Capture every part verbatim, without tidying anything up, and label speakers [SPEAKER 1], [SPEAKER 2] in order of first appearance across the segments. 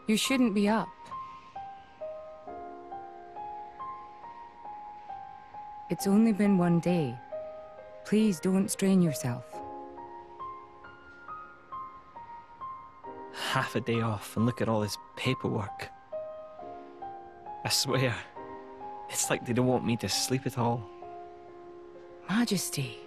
[SPEAKER 1] You shouldn't be up. It's only been one day. Please don't strain yourself.
[SPEAKER 2] Half a day off and look at all this paperwork. I swear, it's like they don't want me to sleep at all.
[SPEAKER 1] Majesty.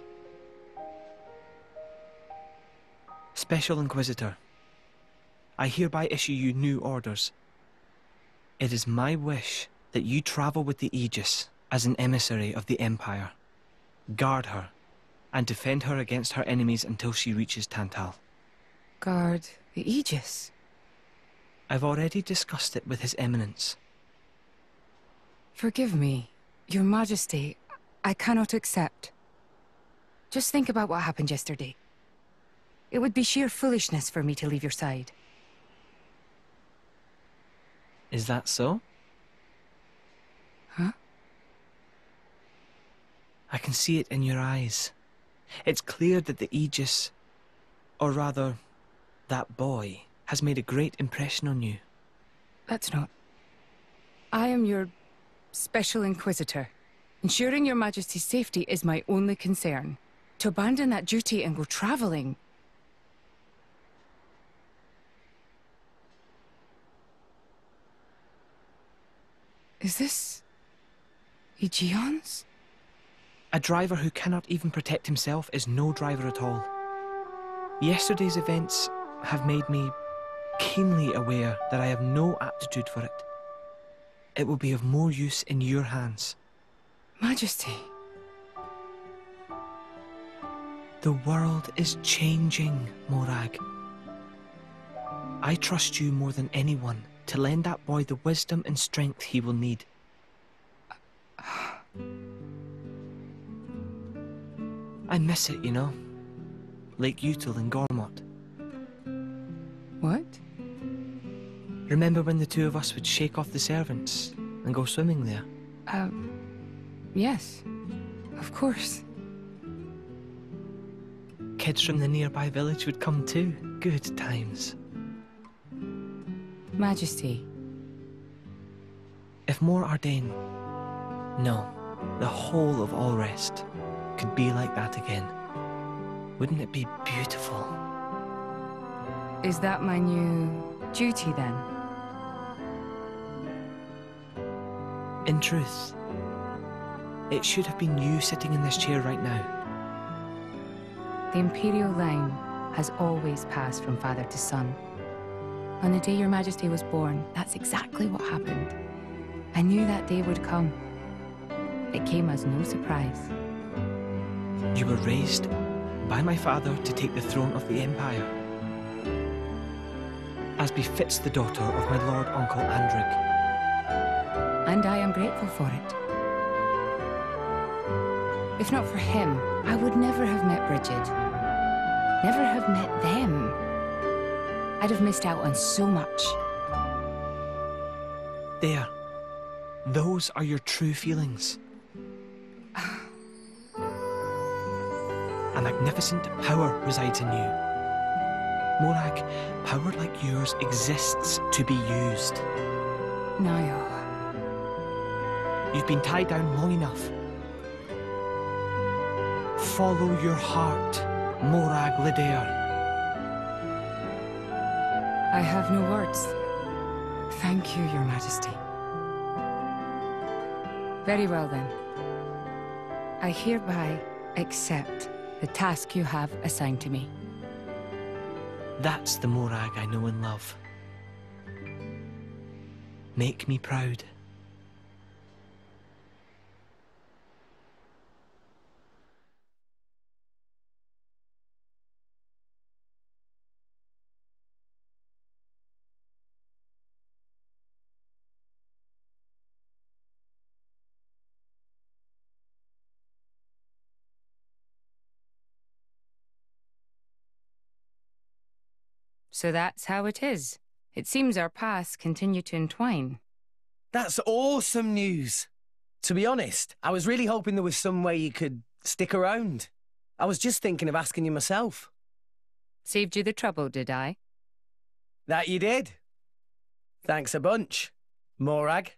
[SPEAKER 2] Special Inquisitor, I hereby issue you new orders. It is my wish that you travel with the Aegis as an emissary of the Empire. Guard her, and defend her against her enemies until she reaches Tantal.
[SPEAKER 1] Guard the Aegis?
[SPEAKER 2] I've already discussed it with His Eminence.
[SPEAKER 1] Forgive me, Your Majesty. I cannot accept. Just think about what happened yesterday. It would be sheer foolishness for me to leave your side.
[SPEAKER 2] Is that so?
[SPEAKER 1] Huh?
[SPEAKER 2] I can see it in your eyes. It's clear that the Aegis, or rather, that boy, has made a great impression on you.
[SPEAKER 1] That's not... I am your Special Inquisitor. Ensuring Your Majesty's safety is my only concern. To abandon that duty and go traveling... Is this... Aegeon's?
[SPEAKER 2] A driver who cannot even protect himself is no driver at all. Yesterday's events have made me keenly aware that I have no aptitude for it. It will be of more use in your hands.
[SPEAKER 1] Majesty.
[SPEAKER 2] The world is changing, Morag. I trust you more than anyone to lend that boy the wisdom and strength he will need. I miss it, you know. Lake Util and Gormott.
[SPEAKER 1] What?
[SPEAKER 2] Remember when the two of us would shake off the servants and go swimming there?
[SPEAKER 1] Um, yes. Of course.
[SPEAKER 2] Kids from the nearby village would come too. Good times.
[SPEAKER 1] Majesty.
[SPEAKER 2] If Mor Ardain, no, the whole of Allrest, could be like that again, wouldn't it be beautiful?
[SPEAKER 1] Is that my new duty then?
[SPEAKER 2] In truth, it should have been you sitting in this chair right now.
[SPEAKER 1] The Imperial line has always passed from father to son. On the day Your Majesty was born, that's exactly what happened. I knew that day would come. It came as no surprise.
[SPEAKER 2] You were raised by my father to take the throne of the Empire, as befits the daughter of my Lord Uncle Andric.
[SPEAKER 1] And I am grateful for it. If not for him, I would never have met Bridget. Never have met them. I'd have missed out on so much.
[SPEAKER 2] There. Those are your true feelings. A magnificent power resides in you. Morag, power like yours exists to be used.
[SPEAKER 1] Niall.
[SPEAKER 2] You've been tied down long enough. Follow your heart, Morag Lidair.
[SPEAKER 1] I have no words. Thank you, Your Majesty. Very well then. I hereby accept the task you have assigned to me.
[SPEAKER 2] That's the Morag I know and love. Make me proud.
[SPEAKER 1] So that's how it is. It seems our paths continue to entwine.
[SPEAKER 3] That's awesome news. To be honest, I was really hoping there was some way you could stick around. I was just thinking of asking you myself.
[SPEAKER 1] Saved you the trouble, did I?
[SPEAKER 3] That you did. Thanks a bunch, Morag.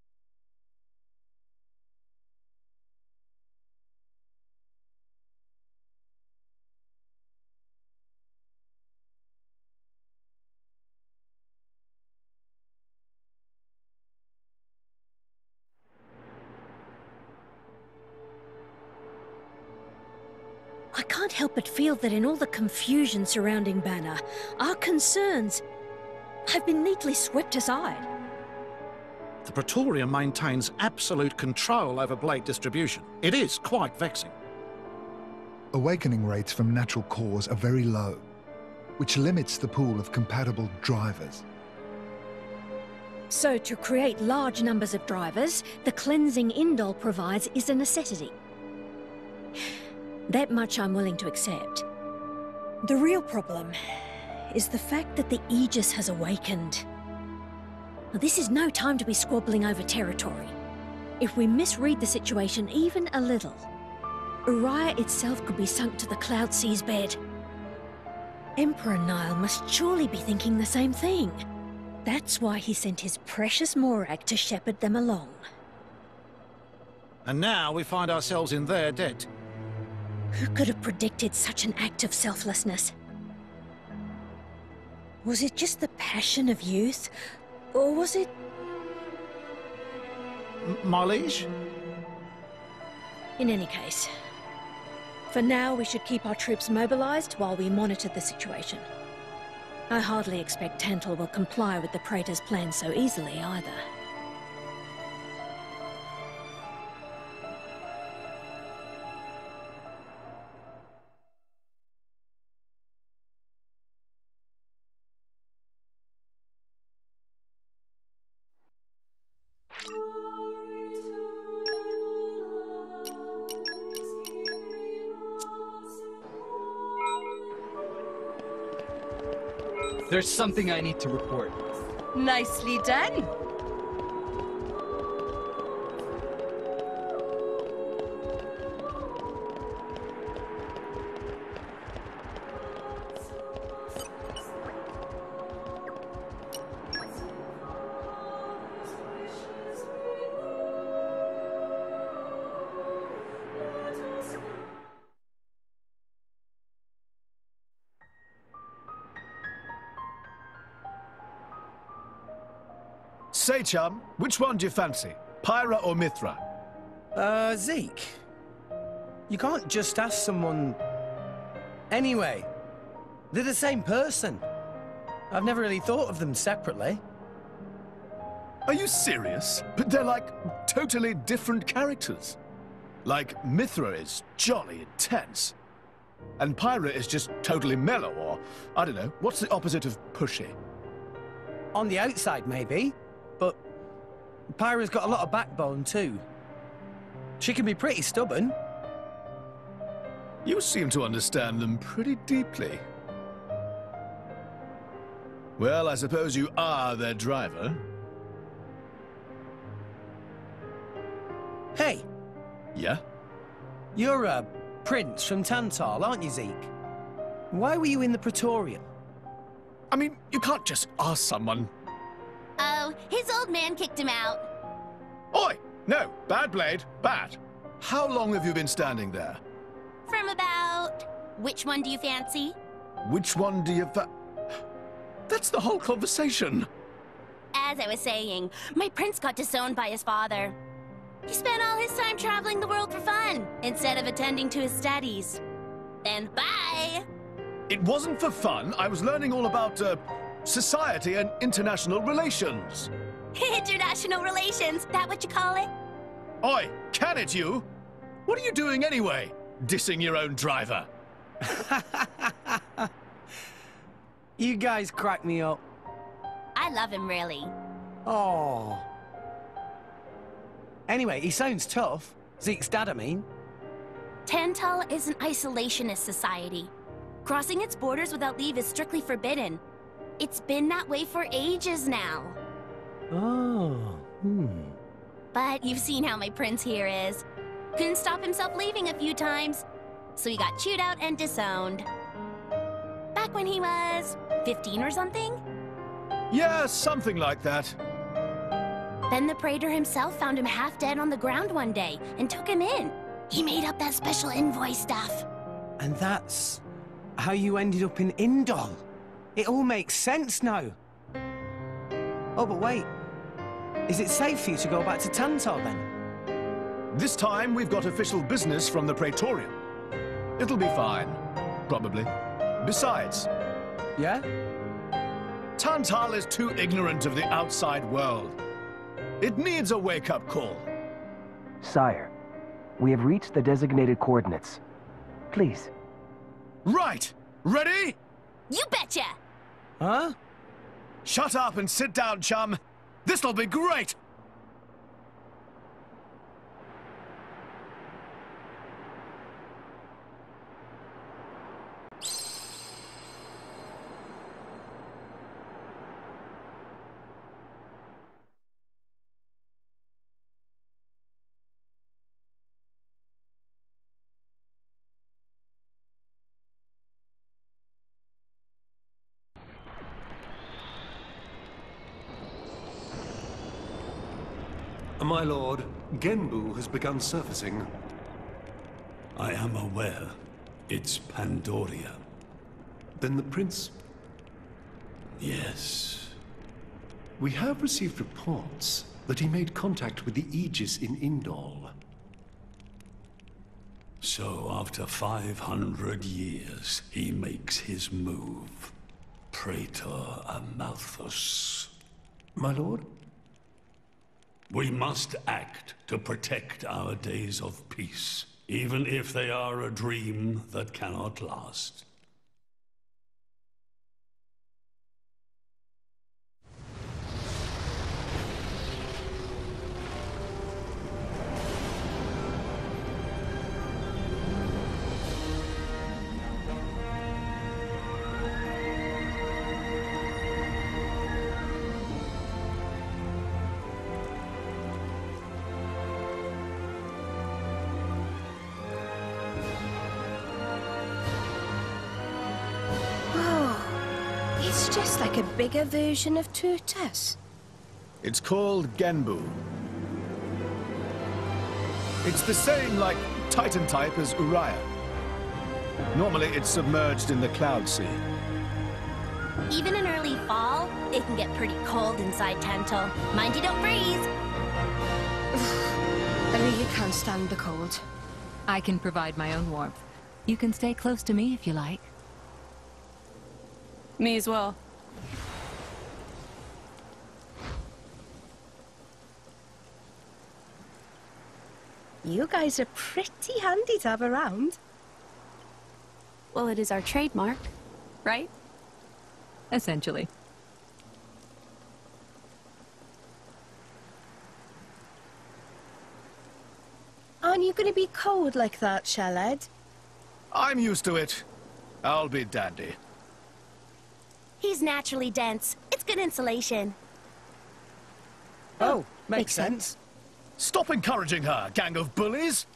[SPEAKER 4] I can't help but feel that in all the confusion surrounding Banner, our concerns have been neatly swept aside.
[SPEAKER 5] The Praetorium maintains absolute control over blade distribution. It is quite vexing.
[SPEAKER 6] Awakening rates from natural cores are very low, which limits the pool of compatible drivers.
[SPEAKER 4] So to create large numbers of drivers, the cleansing Indol provides is a necessity. That much I'm willing to accept. The real problem is the fact that the Aegis has awakened. Now, this is no time to be squabbling over territory. If we misread the situation even a little, Uriah itself could be sunk to the Cloud Sea's bed. Emperor Nile must surely be thinking the same thing. That's why he sent his precious Morag to shepherd them along.
[SPEAKER 5] And now we find ourselves in their debt.
[SPEAKER 4] Who could have predicted such an act of selflessness? Was it just the passion of youth? Or was it...
[SPEAKER 5] M my liege?
[SPEAKER 4] In any case, for now we should keep our troops mobilized while we monitor the situation. I hardly expect Tantal will comply with the Praetor's plan so easily either.
[SPEAKER 7] There's something I need to report.
[SPEAKER 8] Nicely done.
[SPEAKER 9] Say, chum, which one do you fancy? Pyra or Mithra?
[SPEAKER 3] Uh, Zeke. You can't just ask someone... Anyway, they're the same person. I've never really thought of them separately.
[SPEAKER 9] Are you serious? But they're like totally different characters. Like, Mithra is jolly intense. And Pyra is just totally mellow, or, I don't know, what's the opposite of pushy?
[SPEAKER 3] On the outside, maybe. But Pyra's got a lot of backbone, too. She can be pretty stubborn.
[SPEAKER 9] You seem to understand them pretty deeply. Well, I suppose you are their driver.
[SPEAKER 3] Hey!
[SPEAKER 9] Yeah?
[SPEAKER 3] You're a prince from Tantal, aren't you, Zeke? Why were you in the Praetorium?
[SPEAKER 9] I mean, you can't just ask someone.
[SPEAKER 10] Oh, his old man kicked him out.
[SPEAKER 9] Oi! No, bad blade, bad. How long have you been standing there?
[SPEAKER 10] From about... Which one do you fancy?
[SPEAKER 9] Which one do you fa- That's the whole conversation.
[SPEAKER 10] As I was saying, my prince got disowned by his father. He spent all his time traveling the world for fun, instead of attending to his studies. And bye!
[SPEAKER 9] It wasn't for fun. I was learning all about, uh, society and international relations.
[SPEAKER 10] International relations, that what you call it?
[SPEAKER 9] Oi, can it you? What are you doing anyway? Dissing your own driver.
[SPEAKER 3] You guys crack me up.
[SPEAKER 10] I love him, really.
[SPEAKER 3] Oh. Anyway, he sounds tough. Zeke's dad, I mean.
[SPEAKER 10] Tantal is an isolationist society. Crossing its borders without leave is strictly forbidden. It's been that way for ages now.
[SPEAKER 3] Oh, hmm.
[SPEAKER 10] But you've seen how my prince here is. Couldn't stop himself leaving a few times, so he got chewed out and disowned. Back when he was fifteen or something?
[SPEAKER 9] Yeah, something like that.
[SPEAKER 10] Then the Praetor himself found him half dead on the ground one day and took him in. He made up that special envoy stuff.
[SPEAKER 3] And that's how you ended up in Indol. It all makes sense now. Oh, but wait. Is it safe for you to go back to Tantar then?
[SPEAKER 9] This time we've got official business from the Praetorium. It'll be fine. Probably. Besides...
[SPEAKER 3] Yeah?
[SPEAKER 9] Tantal is too ignorant of the outside world. It needs a wake-up call.
[SPEAKER 11] Sire, we have reached the designated coordinates. Please.
[SPEAKER 9] Right! Ready?
[SPEAKER 10] You betcha!
[SPEAKER 3] Huh?
[SPEAKER 9] Shut up and sit down, chum. This'll be great!
[SPEAKER 12] My lord, Genbu has begun surfacing.
[SPEAKER 13] I am aware. It's Pandoria.
[SPEAKER 12] Then the prince...
[SPEAKER 13] Yes.
[SPEAKER 12] We have received reports that he made contact with the Aegis in Indol.
[SPEAKER 13] So after five hundred years, he makes his move. Praetor Amalthus.
[SPEAKER 12] My lord?
[SPEAKER 13] We must act to protect our days of peace, even if they are a dream that cannot last.
[SPEAKER 14] It's just like a bigger version of Turtus.
[SPEAKER 9] It's called Genbu. It's the same, like, Titan type as Uriah. Normally it's submerged in the Cloud Sea.
[SPEAKER 10] Even in early fall, it can get pretty cold inside Tantal. Mind you don't freeze.
[SPEAKER 14] I really can't stand the cold.
[SPEAKER 1] I can provide my own warmth. You can stay close to me if you like.
[SPEAKER 8] Me as well.
[SPEAKER 14] You guys are pretty handy to have around.
[SPEAKER 8] Well, it is our trademark, right?
[SPEAKER 1] Essentially.
[SPEAKER 14] Aren't you going to be cold like that, Shellhead?
[SPEAKER 9] I'm used to it. I'll be dandy.
[SPEAKER 10] He's naturally dense. It's good insulation.
[SPEAKER 3] Oh, makes,
[SPEAKER 14] makes
[SPEAKER 3] sense.
[SPEAKER 14] sense.
[SPEAKER 9] Stop encouraging her, gang of bullies!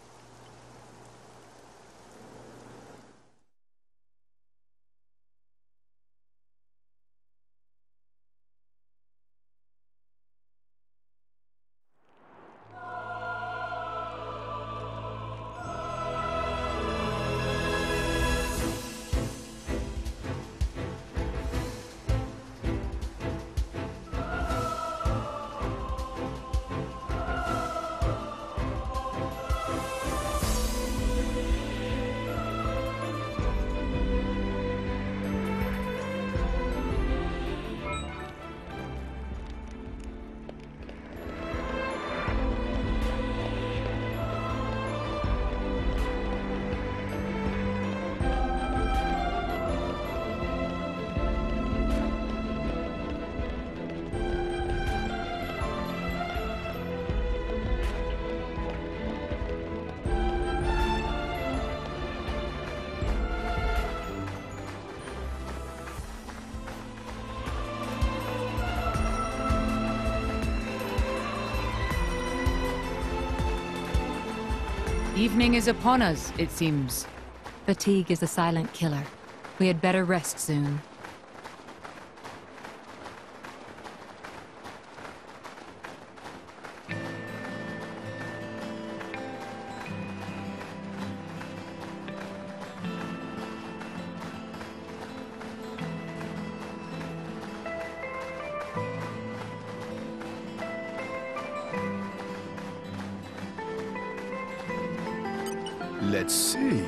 [SPEAKER 1] Evening is upon us, it seems. Fatigue is a silent killer. We had better rest soon.
[SPEAKER 9] Let's see.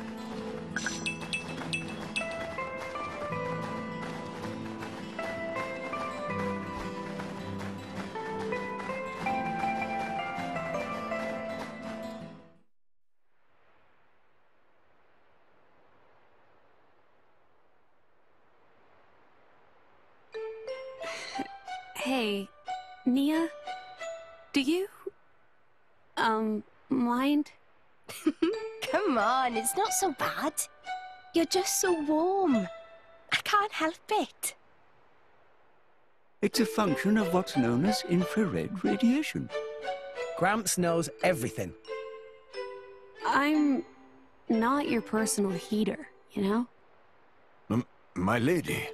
[SPEAKER 8] Hey, Nia, do you, um, mind?
[SPEAKER 14] Come on, it's not so bad. You're just so warm. I can't help it.
[SPEAKER 15] It's a function of what's known as infrared radiation.
[SPEAKER 3] Gramps knows everything.
[SPEAKER 8] I'm not your personal heater, you know?
[SPEAKER 16] M my lady,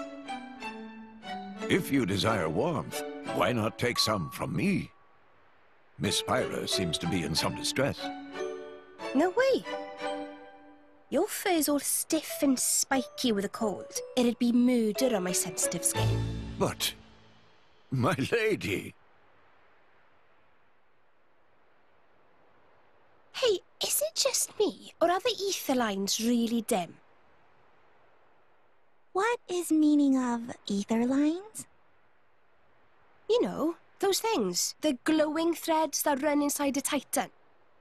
[SPEAKER 16] if you desire warmth, why not take some from me? Miss Pyra seems to be in some distress.
[SPEAKER 14] No way. Your fur's all stiff and spiky with a cold. It'd be murder on my sensitive skin.
[SPEAKER 16] But, my lady...
[SPEAKER 14] Hey, is it just me, or are the ether lines really dim?
[SPEAKER 17] What is meaning of ether lines?
[SPEAKER 14] You know, those things. The glowing threads that run inside a titan.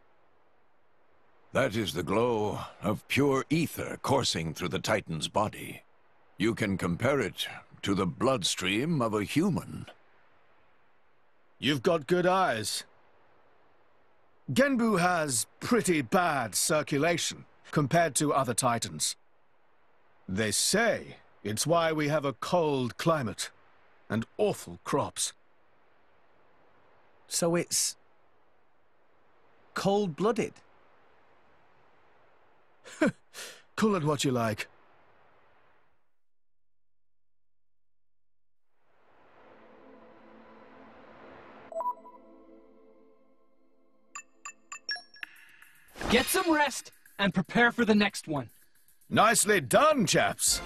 [SPEAKER 16] That is the glow of pure ether coursing through the Titan's body. You can compare it to the bloodstream of a human.
[SPEAKER 9] You've got good eyes. Genbu has pretty bad circulation compared to other Titans. They say it's why we have a cold climate and awful crops.
[SPEAKER 3] So it's... cold-blooded?
[SPEAKER 9] Call it what you like.
[SPEAKER 7] Get some rest and prepare for the next one.
[SPEAKER 9] Nicely done, chaps.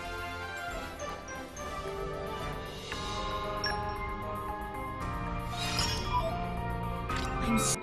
[SPEAKER 14] I'm s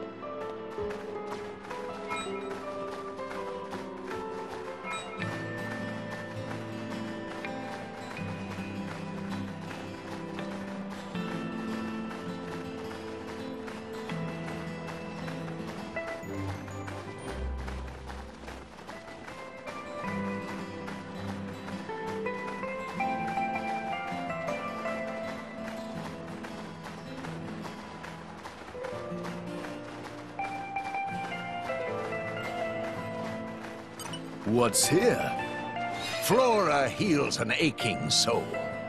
[SPEAKER 9] What's here?
[SPEAKER 16] Flora heals an aching soul.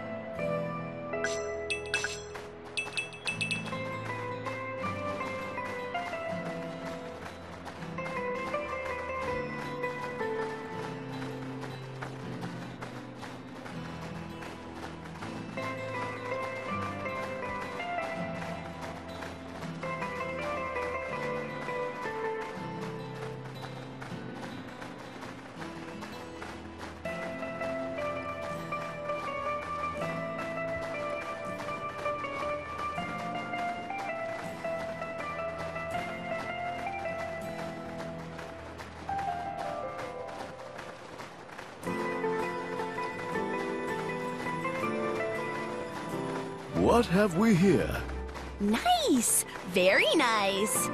[SPEAKER 9] What have we here?
[SPEAKER 10] Nice! Very nice!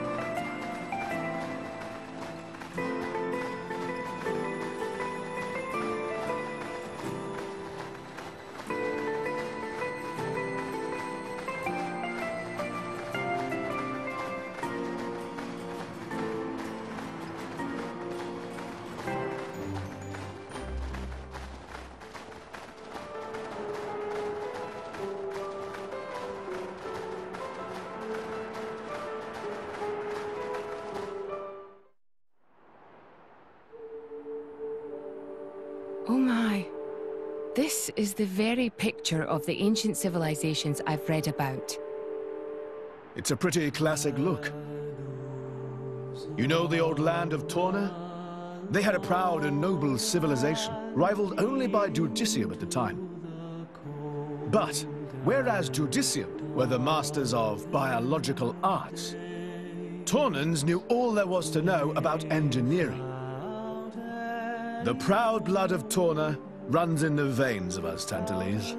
[SPEAKER 1] Oh my. This is the very picture of the ancient civilizations I've read about.
[SPEAKER 9] It's a pretty classic look. You know the old land of Torna? They had a proud and noble civilization, rivaled only by Judicium at the time. But, whereas Judicium were the masters of biological arts, Tornans knew all there was to know about engineering. The proud blood of Torna runs in the veins of us Tantalese.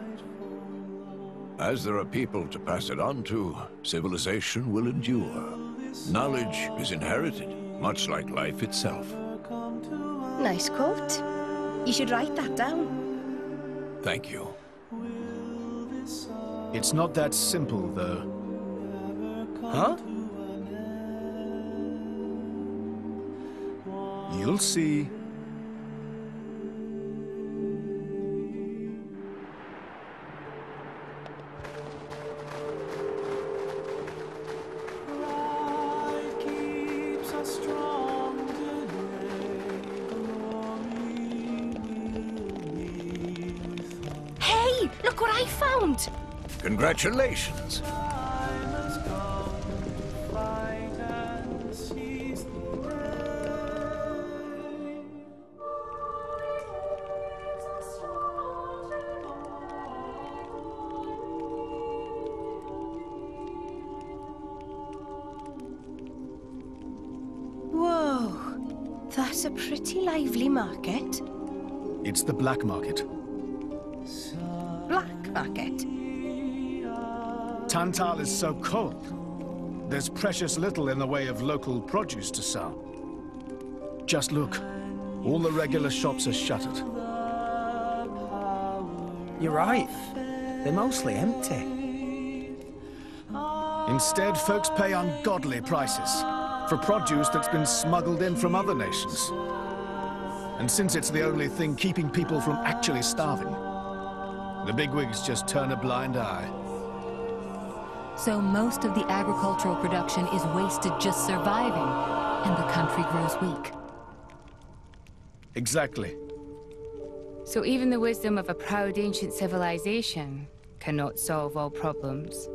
[SPEAKER 16] As there are people to pass it on to, civilization will endure. Knowledge is inherited, much like life itself.
[SPEAKER 14] Nice quote. You should write that down.
[SPEAKER 16] Thank you.
[SPEAKER 9] It's not that simple, though.
[SPEAKER 3] Huh?
[SPEAKER 9] You'll see.
[SPEAKER 14] Hey, look what I found!
[SPEAKER 16] Congratulations.
[SPEAKER 14] Whoa, that's a pretty lively market.
[SPEAKER 9] It's the black market.
[SPEAKER 14] Black market?
[SPEAKER 9] Tantal is so cold. There's precious little in the way of local produce to sell. Just look. All the regular shops are shuttered.
[SPEAKER 3] You're right. They're mostly empty.
[SPEAKER 9] Instead, folks pay ungodly prices for produce that's been smuggled in from other nations. And since it's the only thing keeping people from actually starving, the bigwigs just turn a blind eye.
[SPEAKER 1] So most of the agricultural production is wasted just surviving, and the country grows weak.
[SPEAKER 9] Exactly.
[SPEAKER 1] So even the wisdom of a proud ancient civilization cannot solve all problems.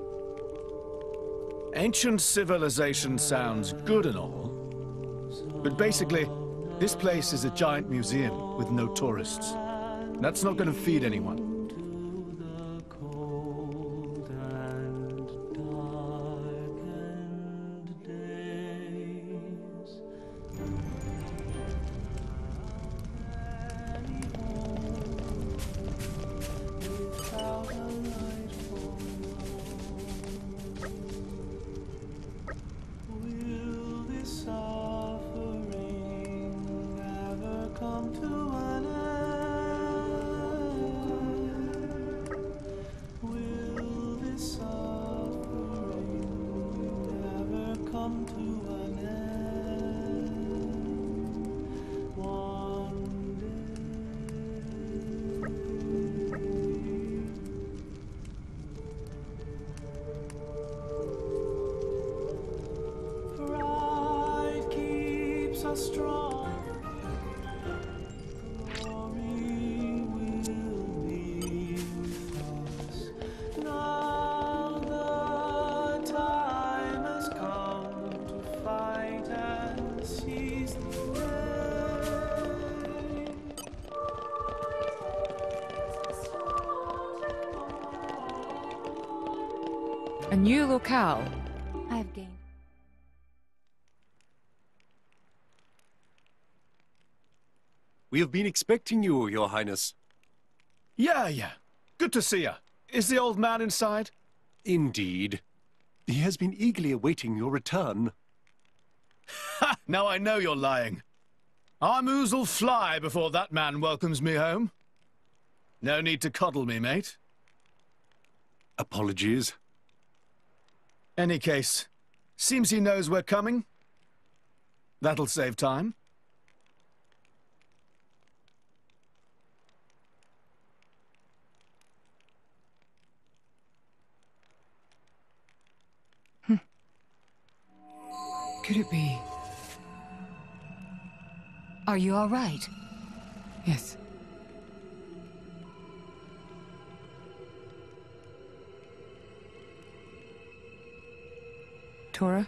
[SPEAKER 9] Ancient civilization sounds good and all, but basically, this place is a giant museum with no tourists. That's not going to feed anyone.
[SPEAKER 1] A new locale. I have gained.
[SPEAKER 12] We have been expecting you, Your Highness.
[SPEAKER 9] Yeah, yeah. Good to see you. Is the old man inside?
[SPEAKER 12] Indeed. He has been eagerly awaiting your return.
[SPEAKER 9] Ha! Now I know you're lying. Our moos'll fly before that man welcomes me home. No need to coddle me, mate.
[SPEAKER 12] Apologies.
[SPEAKER 9] Any case, seems he knows we're coming. That'll save time.
[SPEAKER 1] Hmm. Could it be? Are you all right? Yes. Tora?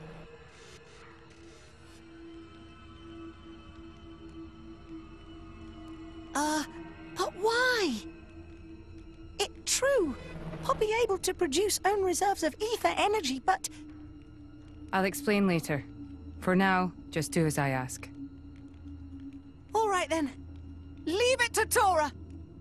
[SPEAKER 18] Uh, but why? It true. I'll be able to produce own reserves of ether energy, but
[SPEAKER 1] I'll explain later. For now, just do as I ask.
[SPEAKER 18] All right then. Leave it to Tora.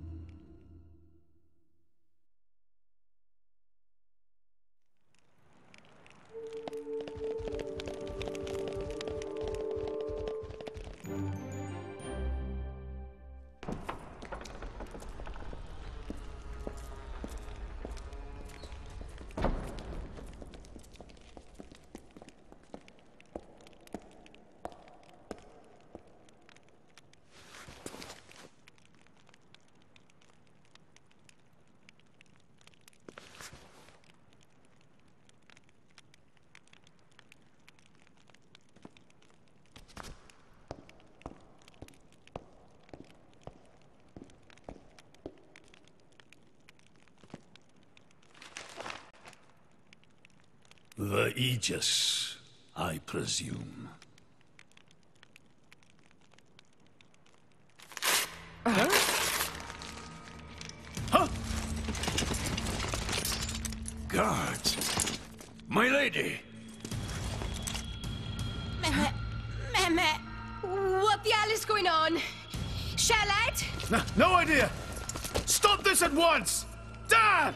[SPEAKER 13] The Aegis, I presume.
[SPEAKER 3] Huh? Huh?
[SPEAKER 16] Guards! My lady!
[SPEAKER 14] Mehmet, Mehmet, what the hell is going on? Charlotte?
[SPEAKER 9] No, no idea! Stop this at once! Dad!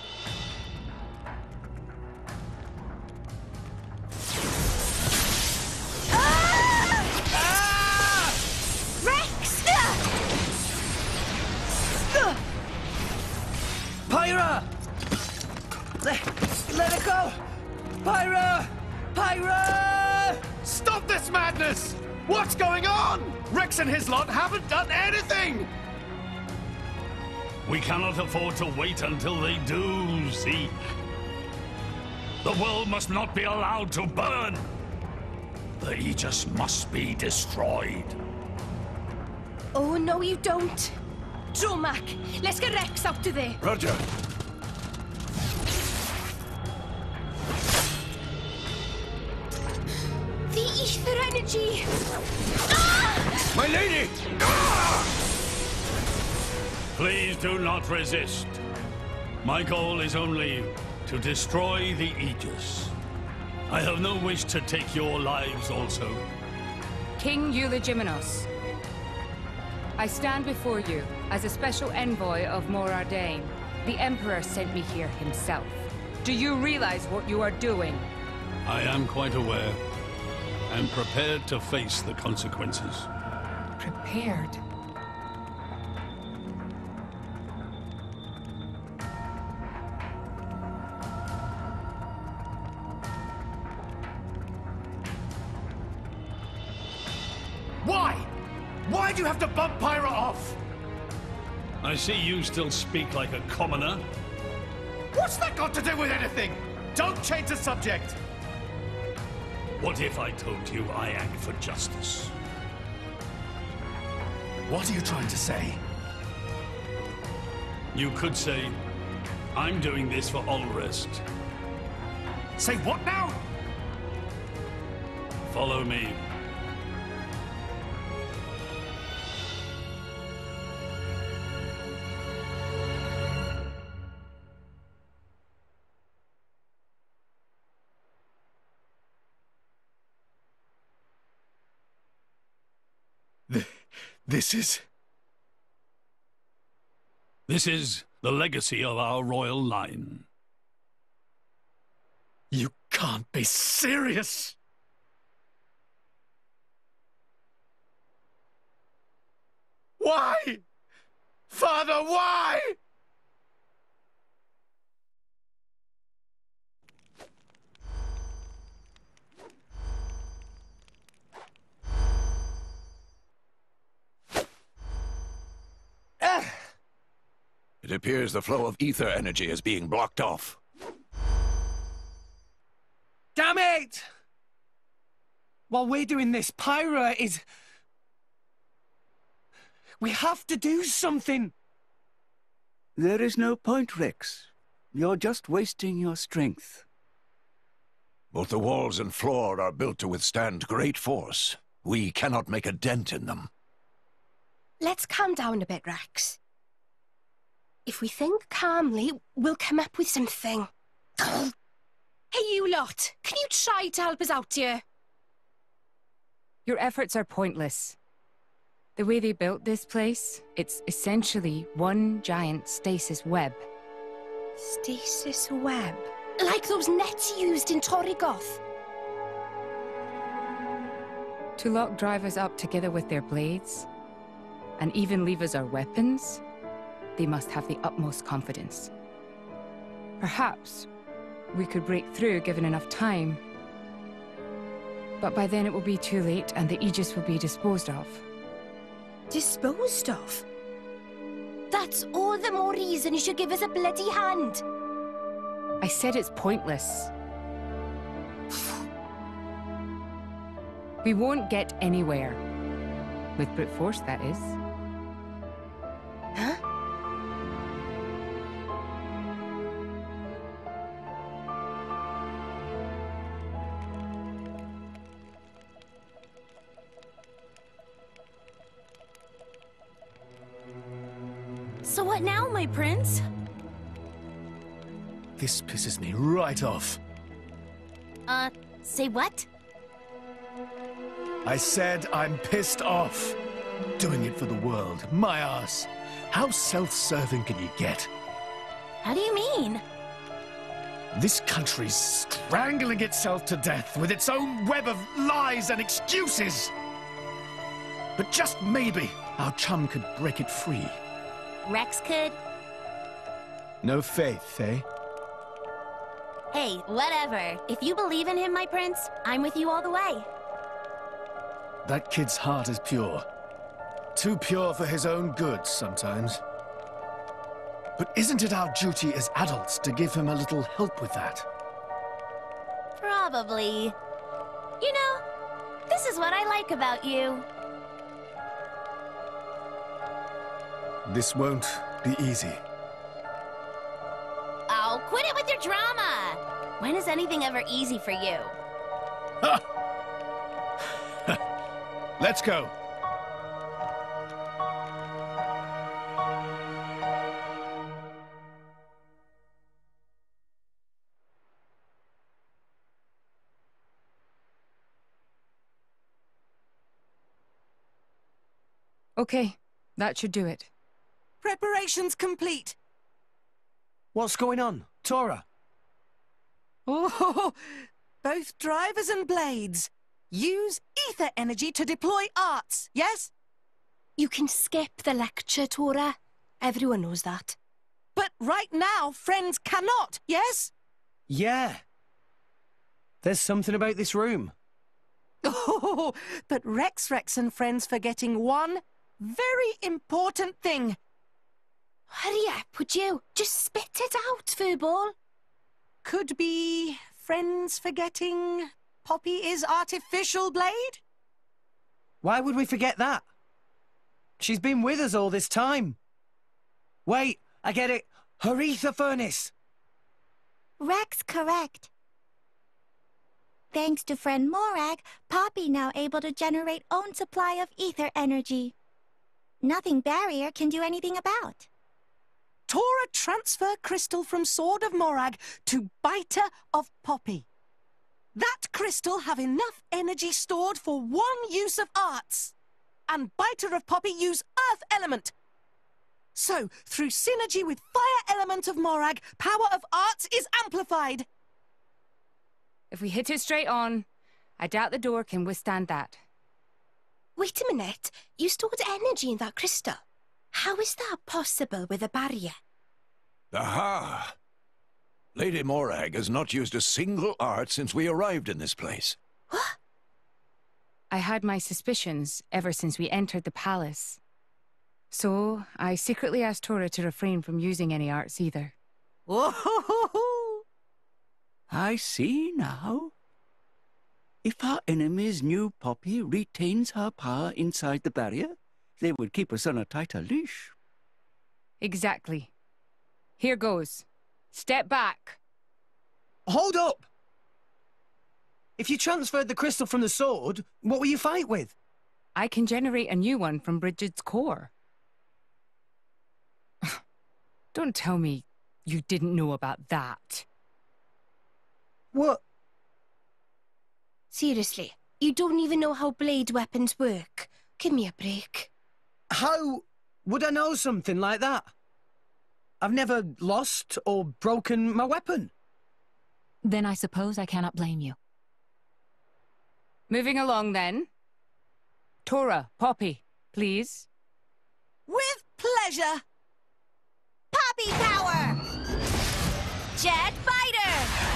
[SPEAKER 3] Pyra! Let, let it go! Pyra! Pyra!
[SPEAKER 9] Stop this madness! What's going on? Rex and his lot haven't done anything!
[SPEAKER 13] We cannot afford to wait until they do, see? The world must not be allowed to burn! The Aegis must be destroyed.
[SPEAKER 14] Oh, no, you don't. Dromac, let's get Rex out to there.
[SPEAKER 16] Roger.
[SPEAKER 14] The ether energy! Ah!
[SPEAKER 16] My lady!
[SPEAKER 13] Please do not resist. My goal is only to destroy the Aegis. I have no wish to take your lives also.
[SPEAKER 1] King Eulogimenos, I stand before you as a special envoy of Morardain. The Emperor sent me here himself. Do you realize what you are doing?
[SPEAKER 13] I am quite aware, and prepared to face the consequences.
[SPEAKER 1] Prepared?
[SPEAKER 9] Why? Why do you have to bump Pyra off?
[SPEAKER 13] I see you still speak like a commoner.
[SPEAKER 9] What's that got to do with anything? Don't change the subject.
[SPEAKER 13] What if I told you I act for justice?
[SPEAKER 9] What are you trying to say?
[SPEAKER 13] You could say, I'm doing this for Ulrest.
[SPEAKER 9] Say what now?
[SPEAKER 13] Follow me.
[SPEAKER 9] This is...
[SPEAKER 13] This is the legacy of our royal line.
[SPEAKER 9] You can't be serious! Why? Father, why?
[SPEAKER 16] It appears the flow of ether energy is being blocked off.
[SPEAKER 3] Damn it! While we're doing this, Pyra is... We have to do something!
[SPEAKER 15] There is no point, Rex. You're just wasting your strength.
[SPEAKER 16] Both the walls and floor are built to withstand great force. We cannot make a dent in them.
[SPEAKER 14] Let's calm down a bit, Rex. If we think calmly, we'll come up with something. Hey, you lot! Can you try to help us out here?
[SPEAKER 1] Your efforts are pointless. The way they built this place, it's essentially one giant stasis web.
[SPEAKER 14] Stasis web? Like those nets used in Torrigoth?
[SPEAKER 1] To lock drivers up together with their blades, and even leave us our weapons, they must have the utmost confidence. Perhaps we could break through given enough time. But by then it will be too late and the Aegis will be disposed of.
[SPEAKER 14] Disposed of? That's all the more reason you should give us a bloody hand.
[SPEAKER 1] I said it's pointless. We won't get anywhere. With brute force, that is.
[SPEAKER 14] Huh?
[SPEAKER 10] So what now, my prince?
[SPEAKER 9] This pisses me right off.
[SPEAKER 10] Uh, say what?
[SPEAKER 9] I said I'm pissed off. Doing it for the world. My ass. How self-serving can you get?
[SPEAKER 10] How do you mean?
[SPEAKER 9] This country's strangling itself to death with its own web of lies and excuses. But just maybe our chum could break it free.
[SPEAKER 10] Rex could?
[SPEAKER 9] No faith, eh?
[SPEAKER 10] Hey, whatever. If you believe in him, my prince, I'm with you all the way.
[SPEAKER 9] That kid's heart is pure. Too pure for his own good sometimes. But isn't it our duty as adults to give him a little help with that?
[SPEAKER 10] Probably. You know, this is what I like about you.
[SPEAKER 9] This won't be easy.
[SPEAKER 10] Oh, quit it with your drama! When is anything ever easy for you?
[SPEAKER 9] Let's go.
[SPEAKER 1] Okay, that should do it.
[SPEAKER 18] Preparations complete.
[SPEAKER 3] What's going on? Tora?
[SPEAKER 18] Oh, both drivers and blades. Use ether energy to deploy arts, yes?
[SPEAKER 14] You can skip the lecture, Tora. Everyone knows that.
[SPEAKER 18] But right now, friends cannot, yes?
[SPEAKER 3] Yeah. There's something about this room.
[SPEAKER 18] Oh, but Rex Rex and friends forgetting one very important thing.
[SPEAKER 14] Hurry up, would you? Just spit it out, Furball.
[SPEAKER 18] Could be friends forgetting Poppy is artificial blade?
[SPEAKER 3] Why would we forget that? She's been with us all this time. Wait, I get it. Her ether furnace.
[SPEAKER 17] Rex correct. Thanks to friend Morag, Poppy now able to generate own supply of ether energy. Nothing Barrier can do anything about.
[SPEAKER 18] Tora transfer crystal from Sword of Morag to Biter of Poppy. That crystal have enough energy stored for one use of arts. And Biter of Poppy use Earth element. So, through synergy with Fire element of Morag, power of arts is amplified.
[SPEAKER 1] If we hit it straight on, I doubt the door can withstand that.
[SPEAKER 14] Wait a minute. You stored energy in that crystal. How is that possible with a barrier?
[SPEAKER 16] Aha! Lady Morag has not used a single art since we arrived in this place.
[SPEAKER 14] What?
[SPEAKER 1] I had my suspicions ever since we entered the palace. So, I secretly asked Tora to refrain from using any arts either.
[SPEAKER 15] Whoa! I see now. If our enemy's new Poppy retains her power inside the barrier, they would keep us on a tighter leash.
[SPEAKER 1] Exactly. Here goes. Step back.
[SPEAKER 3] Hold up! If you transferred the crystal from the sword, what will you fight with?
[SPEAKER 1] I can generate a new one from Bridget's core. Don't tell me you didn't know about that.
[SPEAKER 3] What?
[SPEAKER 14] Seriously, you don't even know how blade weapons work. Give me a break.
[SPEAKER 3] How would I know something like that? I've never lost or broken my weapon.
[SPEAKER 1] Then I suppose I cannot blame you. Moving along then. Tora, Poppy, please.
[SPEAKER 18] With pleasure.
[SPEAKER 17] Poppy power! Jet fighter!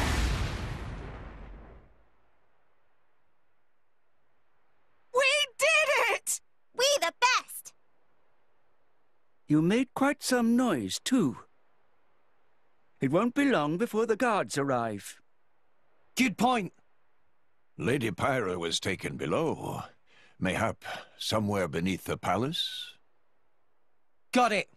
[SPEAKER 18] We did it!
[SPEAKER 17] We the best!
[SPEAKER 15] You made quite some noise, too. It won't be long before the guards arrive.
[SPEAKER 3] Good point.
[SPEAKER 16] Lady Pyra was taken below. Mayhap somewhere beneath the palace?
[SPEAKER 3] Got it.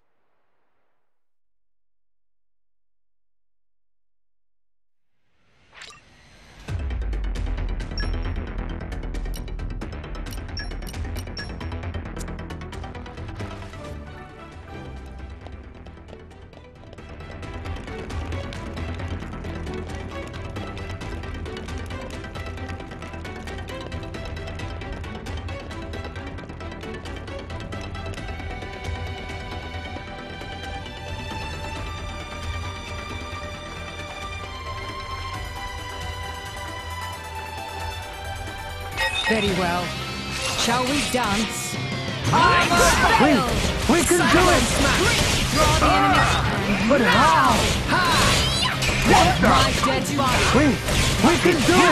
[SPEAKER 1] Very well. Shall we dance?
[SPEAKER 11] We, we can do it!
[SPEAKER 1] Draw the enemy.
[SPEAKER 11] But how? What the?
[SPEAKER 1] My dead body.
[SPEAKER 11] We, we can do it!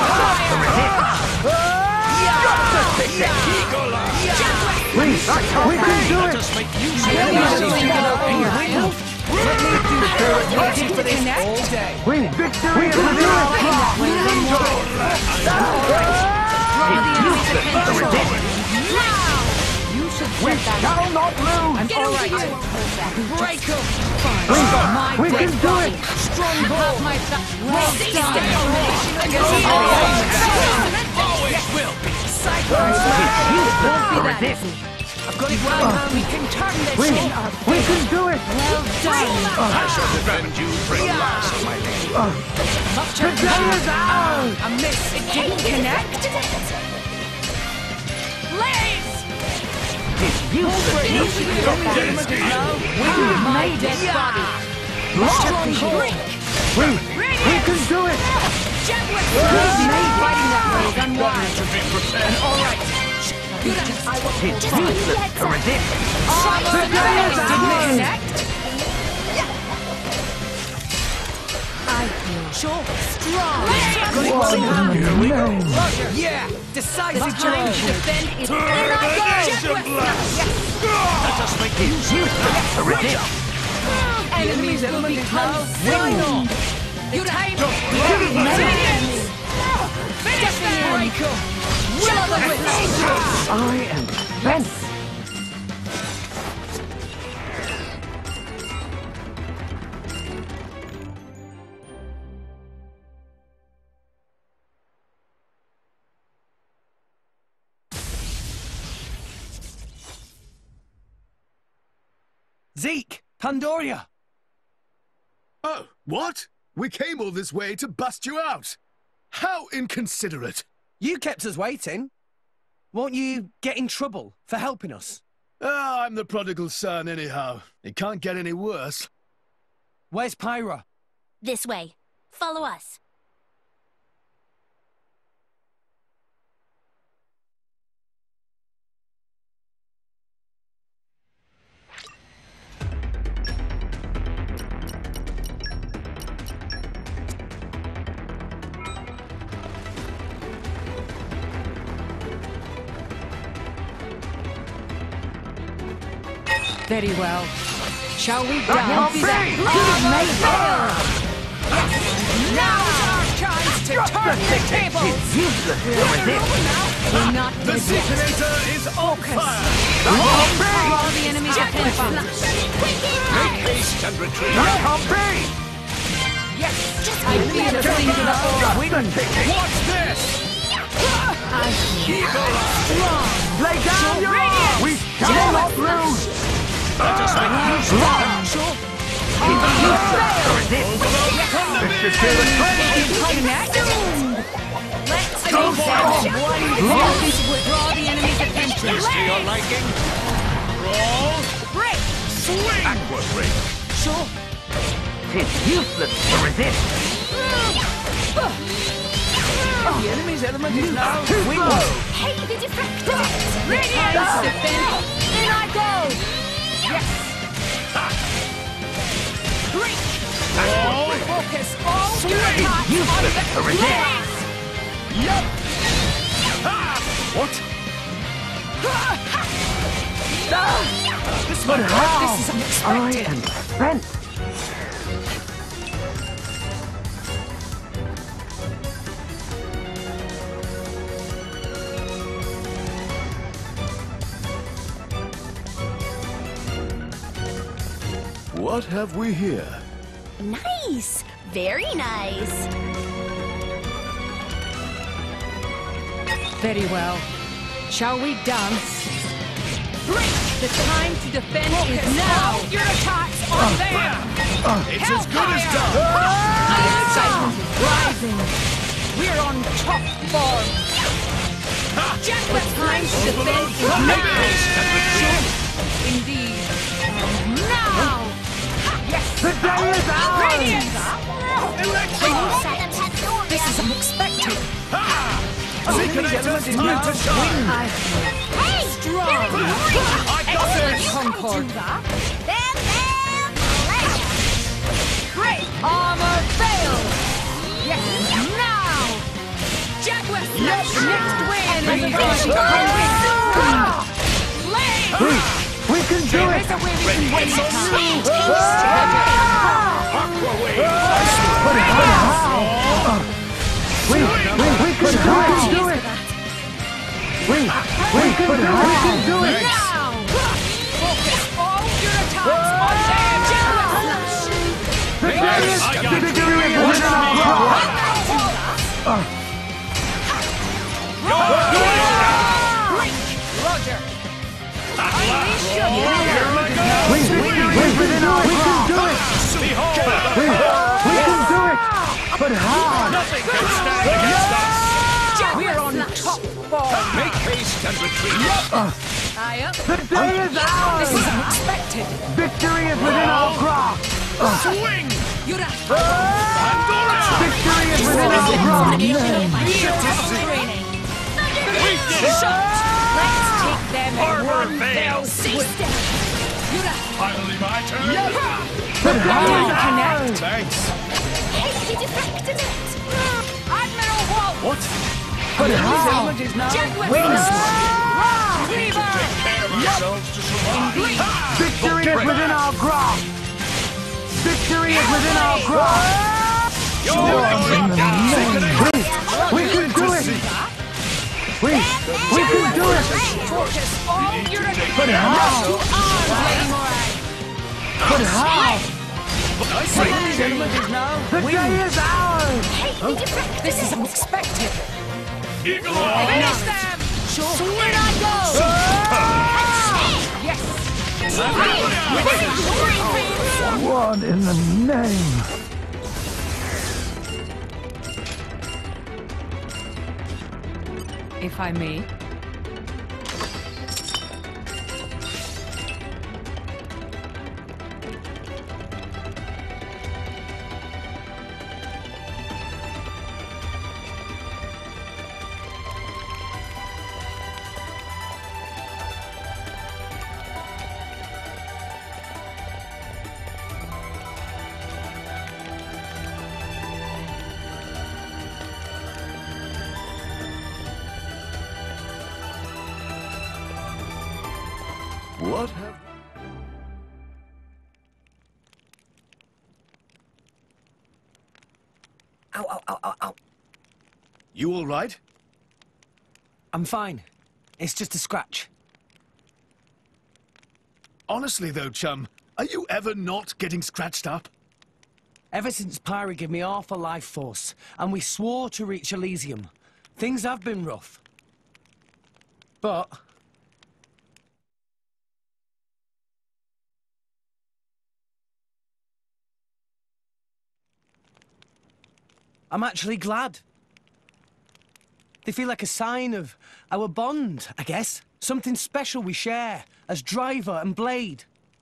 [SPEAKER 11] We, we can do it! We, victory is We shall not lose!
[SPEAKER 1] I'm all right. Break up.
[SPEAKER 11] We,
[SPEAKER 1] My
[SPEAKER 11] we
[SPEAKER 1] dead
[SPEAKER 11] can do
[SPEAKER 1] body.
[SPEAKER 11] it!
[SPEAKER 1] Strong ball. My well done.
[SPEAKER 7] Always will be.
[SPEAKER 1] Won't be that easy.
[SPEAKER 18] I've got it right. We can turn this
[SPEAKER 11] We,
[SPEAKER 18] in.
[SPEAKER 11] we can do it!
[SPEAKER 1] Well done.
[SPEAKER 16] I shall defend you for the last of my days.
[SPEAKER 18] Tough
[SPEAKER 11] The
[SPEAKER 18] chance.
[SPEAKER 11] day is ours!
[SPEAKER 18] A miss. It didn't connect. Blaze!
[SPEAKER 11] It's useless!
[SPEAKER 18] You should be on
[SPEAKER 1] My dead body.
[SPEAKER 18] Strong hold.
[SPEAKER 11] We, we can do it!
[SPEAKER 1] Fighting that way is unwise.
[SPEAKER 7] To be prepared.
[SPEAKER 18] All right.
[SPEAKER 11] It's useless to resist!
[SPEAKER 18] The
[SPEAKER 11] day is ours!
[SPEAKER 1] I feel
[SPEAKER 18] Sure.
[SPEAKER 1] strong.
[SPEAKER 11] Here we go!
[SPEAKER 18] Roger. Yeah. Decisive
[SPEAKER 1] The time to
[SPEAKER 18] change.
[SPEAKER 1] defend is
[SPEAKER 7] Termination blast!
[SPEAKER 11] Let us make it useless to resist!
[SPEAKER 1] enemies will become
[SPEAKER 18] Final.
[SPEAKER 1] The time
[SPEAKER 18] Minions. Finish them. Will of the wisp.
[SPEAKER 11] I am bent!
[SPEAKER 3] Zeke! Pandoria!
[SPEAKER 9] Oh, what? We came all this way to bust you out. How inconsiderate.
[SPEAKER 3] You kept us waiting. Won't you get in trouble for helping us?
[SPEAKER 9] Ah, I'm the prodigal son anyhow. It can't get any worse.
[SPEAKER 3] Where's Pyra?
[SPEAKER 10] This way. Follow us.
[SPEAKER 1] very well. Shall we
[SPEAKER 11] That
[SPEAKER 1] dance?
[SPEAKER 11] can't be!
[SPEAKER 18] Now's our chance to turn the tables!
[SPEAKER 11] It's useless to resist!
[SPEAKER 1] We're not
[SPEAKER 9] The
[SPEAKER 1] gonna do it.
[SPEAKER 9] Seeker is on fire!
[SPEAKER 1] Draw the enemy to pinfall.
[SPEAKER 16] Make haste and retreat.
[SPEAKER 11] That can't be!
[SPEAKER 18] Yes!
[SPEAKER 1] I feel a singular aura.
[SPEAKER 11] Just the ticket!
[SPEAKER 9] What's this?
[SPEAKER 1] I feel
[SPEAKER 11] Lay down your arms! We shall not lose!
[SPEAKER 16] Let us make use of them.
[SPEAKER 18] Sure. Let's go for it! Draw the enemy's attention!
[SPEAKER 13] This to your liking? Roll!
[SPEAKER 18] Break!
[SPEAKER 13] Swing! Aqua break!
[SPEAKER 18] Sure.
[SPEAKER 11] It's useless to resist.
[SPEAKER 15] The enemy's element is now wind.
[SPEAKER 10] Hey, the diffractor!
[SPEAKER 18] Radiance defense! In I go! Yes! Break!
[SPEAKER 13] Aqua break!
[SPEAKER 18] Focus all your attacks
[SPEAKER 11] Useless
[SPEAKER 18] on
[SPEAKER 11] to
[SPEAKER 18] the
[SPEAKER 11] resist.
[SPEAKER 18] blaze!
[SPEAKER 13] Yup! What?
[SPEAKER 11] But how?
[SPEAKER 18] This is
[SPEAKER 11] I
[SPEAKER 18] unexpected!
[SPEAKER 11] am spent.
[SPEAKER 9] What have we here?
[SPEAKER 10] Nice! Very nice!
[SPEAKER 18] Very well. Shall we dance? Break! The time to defend Focus is now! Your attacks are there!
[SPEAKER 13] It's as good as done!
[SPEAKER 18] The excitement is rising! We're on top form! The time to defend is now! Indeed. And now! Yes!
[SPEAKER 11] The day is ours!
[SPEAKER 18] Radiance! This is unexpected!
[SPEAKER 13] Seekernator's time to shine!
[SPEAKER 10] Hey!
[SPEAKER 18] Strong!
[SPEAKER 13] I got
[SPEAKER 18] Excellent
[SPEAKER 13] this!
[SPEAKER 18] concord!
[SPEAKER 10] Bam, bam!
[SPEAKER 18] Great armor fail! Yes! Now! Jaguar slash next wave!
[SPEAKER 11] We can do
[SPEAKER 18] There
[SPEAKER 11] it!
[SPEAKER 18] is a way we can win this!
[SPEAKER 13] Aqua wave!
[SPEAKER 11] But how? We, we, we can do it! We, we can do it! We can do it!
[SPEAKER 18] Now! Focus all your attacks on them! Jaguar slash!
[SPEAKER 11] The day is the victory is within our grasp!
[SPEAKER 18] Roger!
[SPEAKER 11] We, we, within our grasp! We can do it! We, we can do it! But how?
[SPEAKER 13] Nothing can stand against us!
[SPEAKER 18] We're on top form!
[SPEAKER 13] Make haste and retreat!
[SPEAKER 18] Aye up!
[SPEAKER 11] The day is ours!
[SPEAKER 18] This is unexpected!
[SPEAKER 11] Victory is within our grasp!
[SPEAKER 13] Swing!
[SPEAKER 18] You're a...
[SPEAKER 11] Victory is within our grasp!
[SPEAKER 18] training!
[SPEAKER 13] We did it!
[SPEAKER 18] Let's take them and
[SPEAKER 13] Armor
[SPEAKER 18] run
[SPEAKER 13] fail!
[SPEAKER 18] them swift! You're a...
[SPEAKER 13] Finally my turn!
[SPEAKER 11] But how?
[SPEAKER 18] Connect!
[SPEAKER 13] Thanks!
[SPEAKER 10] Hey, the diffractor!
[SPEAKER 18] Admiral Walt!
[SPEAKER 13] What?
[SPEAKER 11] But how?
[SPEAKER 15] Element is now
[SPEAKER 18] Jaguar
[SPEAKER 15] wind.
[SPEAKER 18] slash! Reaver!
[SPEAKER 13] Take care of yourselves to survive!
[SPEAKER 11] Victory is within our grasp! Victory is within our grasp! We, we can do it! We, we can do it!
[SPEAKER 18] Focus all your
[SPEAKER 11] But how?
[SPEAKER 18] to arms, Lady Morag!
[SPEAKER 11] But how?
[SPEAKER 15] The element is now
[SPEAKER 11] The
[SPEAKER 15] wind.
[SPEAKER 11] day is ours!
[SPEAKER 10] Hey, the diffractor!
[SPEAKER 18] This is unexpected!
[SPEAKER 13] Eagle
[SPEAKER 18] Finish them! Sure. Where I go! Yes!
[SPEAKER 11] What in the name?
[SPEAKER 1] If I may.
[SPEAKER 9] What have...
[SPEAKER 3] Ow, ow, ow, ow, ow.
[SPEAKER 9] You all right?
[SPEAKER 3] I'm fine. It's just a scratch.
[SPEAKER 9] Honestly though, chum, are you ever not getting scratched up?
[SPEAKER 3] Ever since Pyra gave me half a life force, and we swore to reach Elysium, things have been rough. But I'm actually glad. They feel like a sign of our bond, I guess. Something special we share as driver and blade.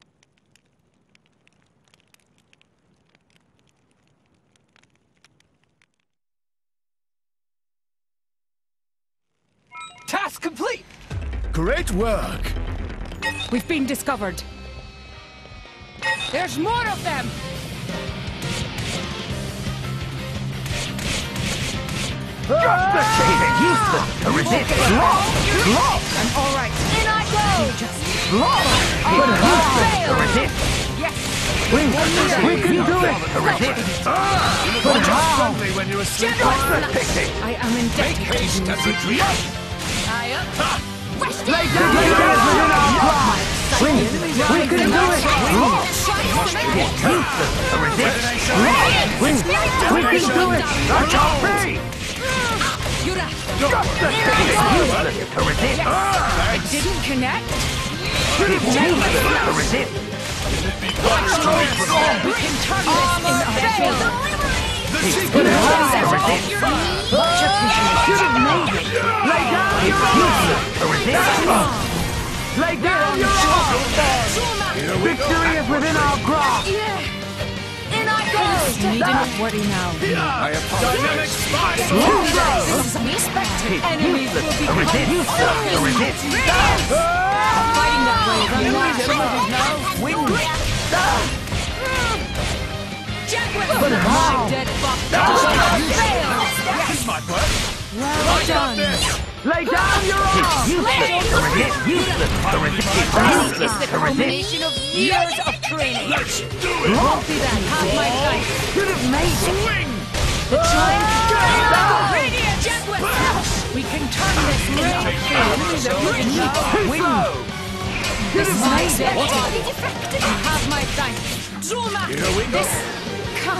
[SPEAKER 7] Task complete!
[SPEAKER 9] Great work!
[SPEAKER 1] We've been discovered.
[SPEAKER 7] There's more of them!
[SPEAKER 11] Justice! Useless to resist! Lost! Lost!
[SPEAKER 1] I'm all right.
[SPEAKER 10] In I go!
[SPEAKER 11] Lost! But useless to resist!
[SPEAKER 7] Yes!
[SPEAKER 11] We, we can do it! To resist! But how?
[SPEAKER 9] When you're asleep.
[SPEAKER 1] I am indebted.
[SPEAKER 16] Make haste and retreat!
[SPEAKER 10] I up.
[SPEAKER 11] Lay down within our grasp! We, we can do it! Lost! Useless to resist! Lost! We, we can do it! That's our fate! Justice! Useless to resist!
[SPEAKER 1] It didn't connect.
[SPEAKER 11] Useless to resist!
[SPEAKER 1] We can turn this in our favor.
[SPEAKER 11] But how to resist? Should have made it! Lay down your useless to resist! Lay down your arms! Victory is within our grasp!
[SPEAKER 10] In I go!
[SPEAKER 1] You need enough worry now.
[SPEAKER 16] I apologize.
[SPEAKER 1] This is unexpected. Enemies will be
[SPEAKER 11] Resist! To resist!
[SPEAKER 1] fighting that way. I'm not
[SPEAKER 11] Win!
[SPEAKER 1] But how? Dead fuck.
[SPEAKER 9] This might work.
[SPEAKER 1] Well done.
[SPEAKER 11] Lay down your arms! Useless to resist! Useless to resist! Useless
[SPEAKER 1] It's the
[SPEAKER 11] to resist!
[SPEAKER 1] culmination of years of training.
[SPEAKER 9] Let's do it!
[SPEAKER 1] Won't be that. Have my sight.
[SPEAKER 11] Should have made it!
[SPEAKER 9] Swing!
[SPEAKER 1] The time to radiant jet with we can turn this real
[SPEAKER 11] Win!
[SPEAKER 1] This is my set. Have my sight. Zuma.
[SPEAKER 9] Here we go.
[SPEAKER 1] This can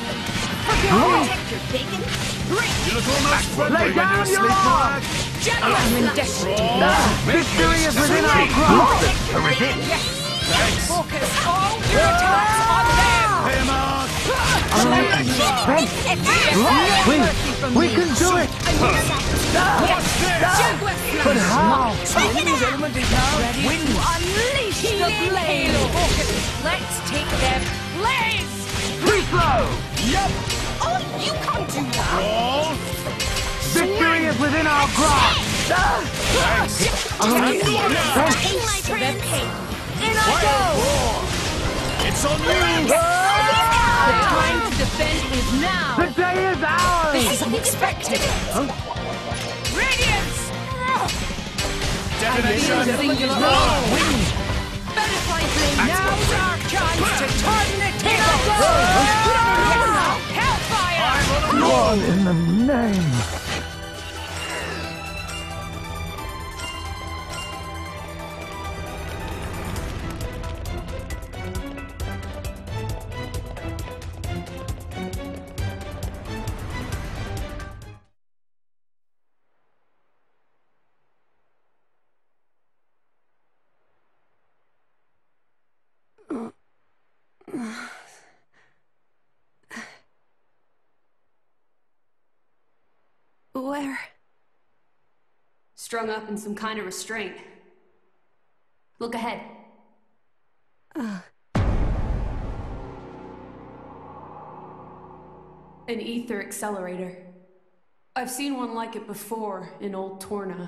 [SPEAKER 9] You look almost friendly
[SPEAKER 11] Lay
[SPEAKER 9] when
[SPEAKER 11] down
[SPEAKER 9] you're
[SPEAKER 11] your
[SPEAKER 9] asleep,
[SPEAKER 11] arms!
[SPEAKER 1] I'm indebted.
[SPEAKER 11] Victory is within our grasp! To resist!
[SPEAKER 1] Focus all your attacks on them.
[SPEAKER 9] Hey, Mark!
[SPEAKER 11] We, we can do it! But how?
[SPEAKER 1] Ready to unleash the blade. Let's take them. Blaze!
[SPEAKER 11] Free flow!
[SPEAKER 9] Yep!
[SPEAKER 10] Oh, you can't do that!
[SPEAKER 9] Roll!
[SPEAKER 11] Victory is within our grasp!
[SPEAKER 10] Take my friend. In I go!
[SPEAKER 9] It's on you!
[SPEAKER 1] The time to defend is now.
[SPEAKER 11] The day is ours!
[SPEAKER 1] This is unexpected. Radiance!
[SPEAKER 9] Detonation!
[SPEAKER 1] Singular Butterfly flame. Now's our chance to turn the tables. Hellfire!
[SPEAKER 11] Lord, in the name!
[SPEAKER 8] Where? Strung up in some kind of restraint. Look ahead.
[SPEAKER 17] Uh.
[SPEAKER 8] An ether accelerator. I've seen one like it before in Old Torna.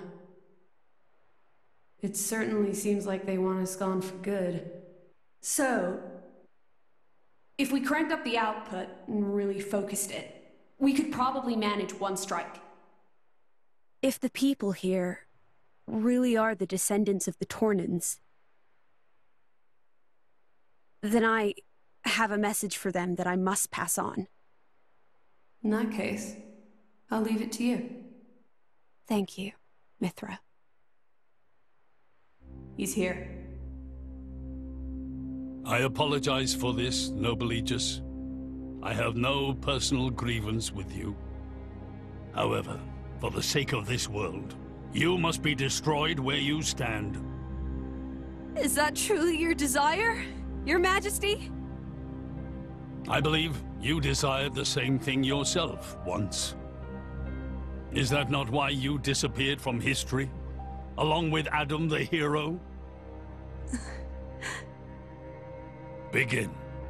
[SPEAKER 8] It certainly seems like they want us gone for good. So, if we cranked up the output and really focused it, we could probably manage one strike.
[SPEAKER 17] If the people here really are the descendants of the Tornans, then I have a message for them that I must pass on.
[SPEAKER 8] In that case, I'll leave it to you.
[SPEAKER 17] Thank you, Mithra.
[SPEAKER 8] He's here.
[SPEAKER 13] I apologize for this, noble Aegis. I have no personal grievance with you. However, for the sake of this world, you must be destroyed where you stand.
[SPEAKER 17] Is that truly your desire, Your Majesty?
[SPEAKER 13] I believe You desired the same thing yourself once. Is that not why you disappeared from history? Along with Adam the hero? Begin.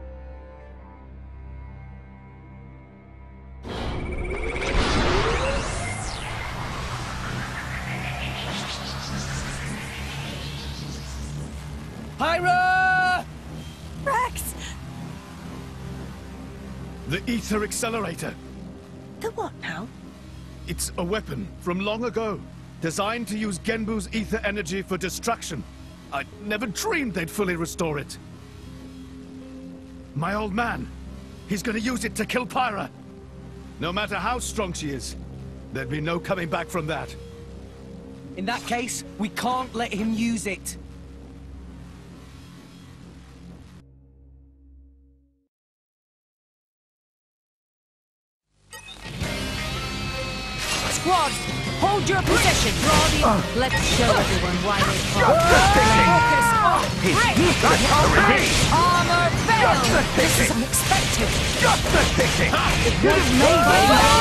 [SPEAKER 3] Pyra!
[SPEAKER 17] Rex!
[SPEAKER 9] The ether accelerator.
[SPEAKER 14] The what now?
[SPEAKER 9] It's a weapon from long ago, designed to use Genbu's ether energy for destruction. I never dreamed they'd fully restore it. My old man, he's gonna use it to kill Pyra. No matter how strong she is, there'd be no coming back from that.
[SPEAKER 3] In that case, we can't let him use it.
[SPEAKER 1] Squad, hold your position. Draw the... Uh, Let's show everyone why they fought. Focus on break. Armor failed. This is unexpected.
[SPEAKER 11] Just the thinking.
[SPEAKER 1] It was made by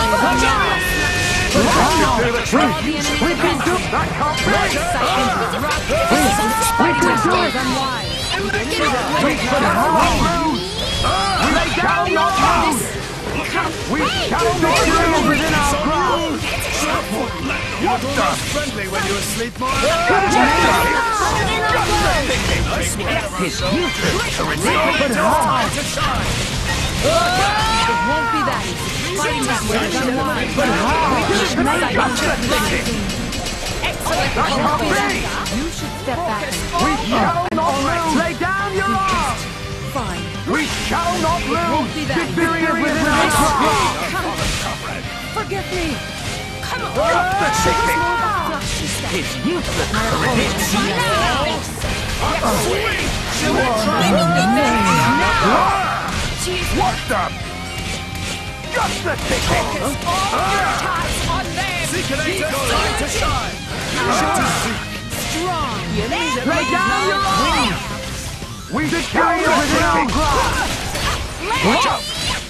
[SPEAKER 11] We can do that. Can't be.
[SPEAKER 1] This is unexpected. Unwise.
[SPEAKER 11] We can hold. Lay down your arms. We shall not live within our grasp!
[SPEAKER 9] What the? Friendly when you were asleep, Mara?
[SPEAKER 11] His useless to resist, but hard!
[SPEAKER 1] It won't be that easy. Fighting that way is unwise. But hard! Excellent! That won't be that easy. You should step back.
[SPEAKER 11] We shall not lose! Lay down your arms!
[SPEAKER 1] Fine.
[SPEAKER 11] We shall not lose! Diphtheria is within our grasp!
[SPEAKER 1] Forgive me! Come on!
[SPEAKER 11] Just the thinking! It's useless to resist! What the? Just the thinking!
[SPEAKER 9] Time to shine!
[SPEAKER 1] Strong!
[SPEAKER 11] Lay down your arms! We shall not within our grasp! Watch out!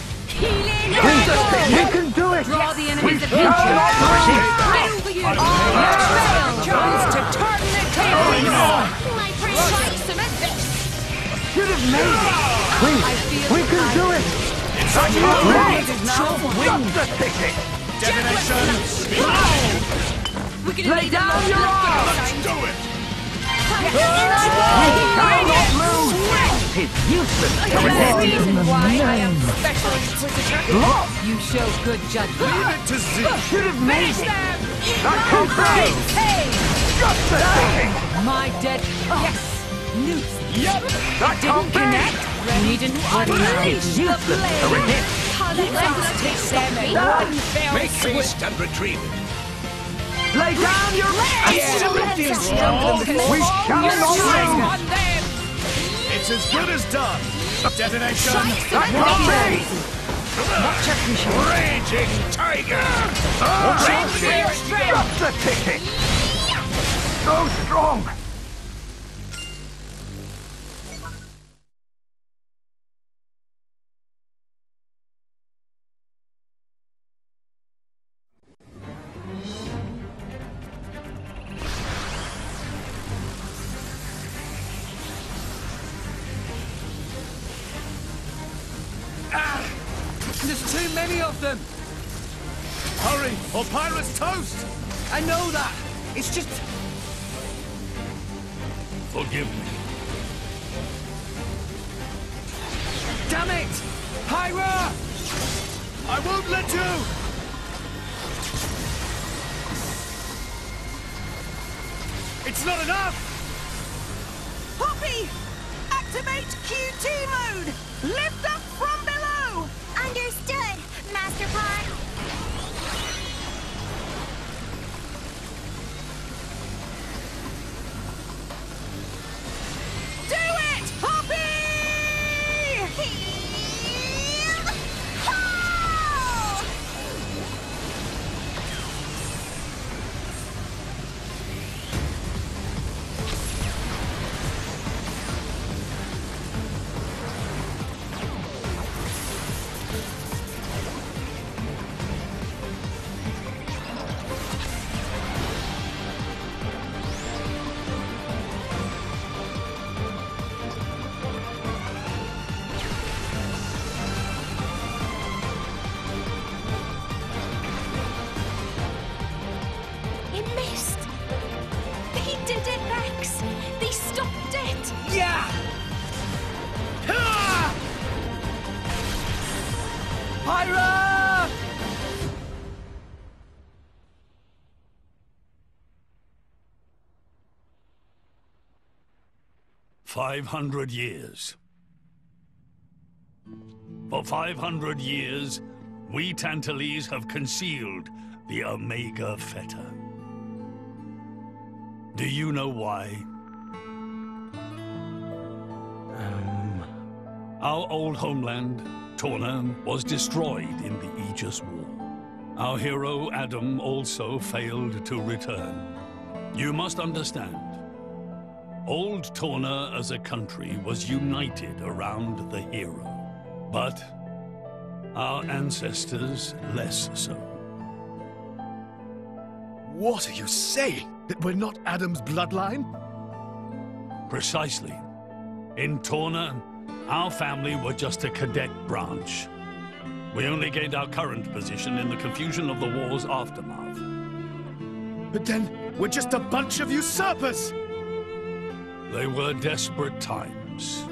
[SPEAKER 11] We can do it!
[SPEAKER 1] Draw the enemy's
[SPEAKER 11] We shall not
[SPEAKER 1] attention!
[SPEAKER 11] resist!
[SPEAKER 1] Armor failed! Chose to turn the tables!
[SPEAKER 10] My precise this!
[SPEAKER 11] Should have made it! We, we can do it!
[SPEAKER 9] It's on you!
[SPEAKER 11] Just the thinking!
[SPEAKER 9] Detonation!
[SPEAKER 1] We can
[SPEAKER 11] Lay down your arms!
[SPEAKER 9] Let's do it!
[SPEAKER 11] We shall not lose! It's useless to
[SPEAKER 1] That's the
[SPEAKER 11] resist!
[SPEAKER 1] reason why I am special inquisitor.
[SPEAKER 11] Look!
[SPEAKER 1] You show good judgment.
[SPEAKER 9] Leave it to Z!
[SPEAKER 11] Should have made it! That can be!
[SPEAKER 1] Hey!
[SPEAKER 11] Just the thinking!
[SPEAKER 1] My dead... Yes! Newts.
[SPEAKER 11] Yep! That
[SPEAKER 1] Didn't
[SPEAKER 11] can
[SPEAKER 1] connect. Needn't unleash
[SPEAKER 11] It's
[SPEAKER 1] the
[SPEAKER 11] useless to
[SPEAKER 1] blade.
[SPEAKER 11] resist!
[SPEAKER 1] Let's take them and one fell
[SPEAKER 16] Make
[SPEAKER 1] swoop.
[SPEAKER 16] haste and retrieve it.
[SPEAKER 11] Lay down your
[SPEAKER 1] Absolutely strong.
[SPEAKER 11] We shall not
[SPEAKER 1] on
[SPEAKER 11] lose!
[SPEAKER 1] them.
[SPEAKER 9] It's as good as done! Detonation!
[SPEAKER 11] That can be!
[SPEAKER 16] Raging tiger!
[SPEAKER 11] Just the ticket! So strong!
[SPEAKER 3] There's too many of them!
[SPEAKER 9] Hurry, or Pyra's toast!
[SPEAKER 3] I know that! It's just...
[SPEAKER 13] Forgive me.
[SPEAKER 3] Damn it! Pyra!
[SPEAKER 9] I won't let you! It's not enough!
[SPEAKER 18] Poppy! Activate Q T mode! Lift up from below!
[SPEAKER 17] Understood, Master Pawn.
[SPEAKER 18] Do it, Poppy!
[SPEAKER 2] Pyra!
[SPEAKER 13] Five hundred years. For five hundred years, we Tantalese have concealed the Omega Feta. Do you know why? Um... Our old homeland, Torna, was destroyed in the Aegis War. Our hero, Adam, also failed to return. You must understand, old Torna as a country was united around the hero. But our ancestors less so.
[SPEAKER 9] What are you saying? That we're not Adam's bloodline?
[SPEAKER 13] Precisely. In Torna, our family were just a cadet branch. We only gained our current position in the confusion of the war's aftermath.
[SPEAKER 9] But then, we're just a bunch of usurpers!
[SPEAKER 13] They were desperate times.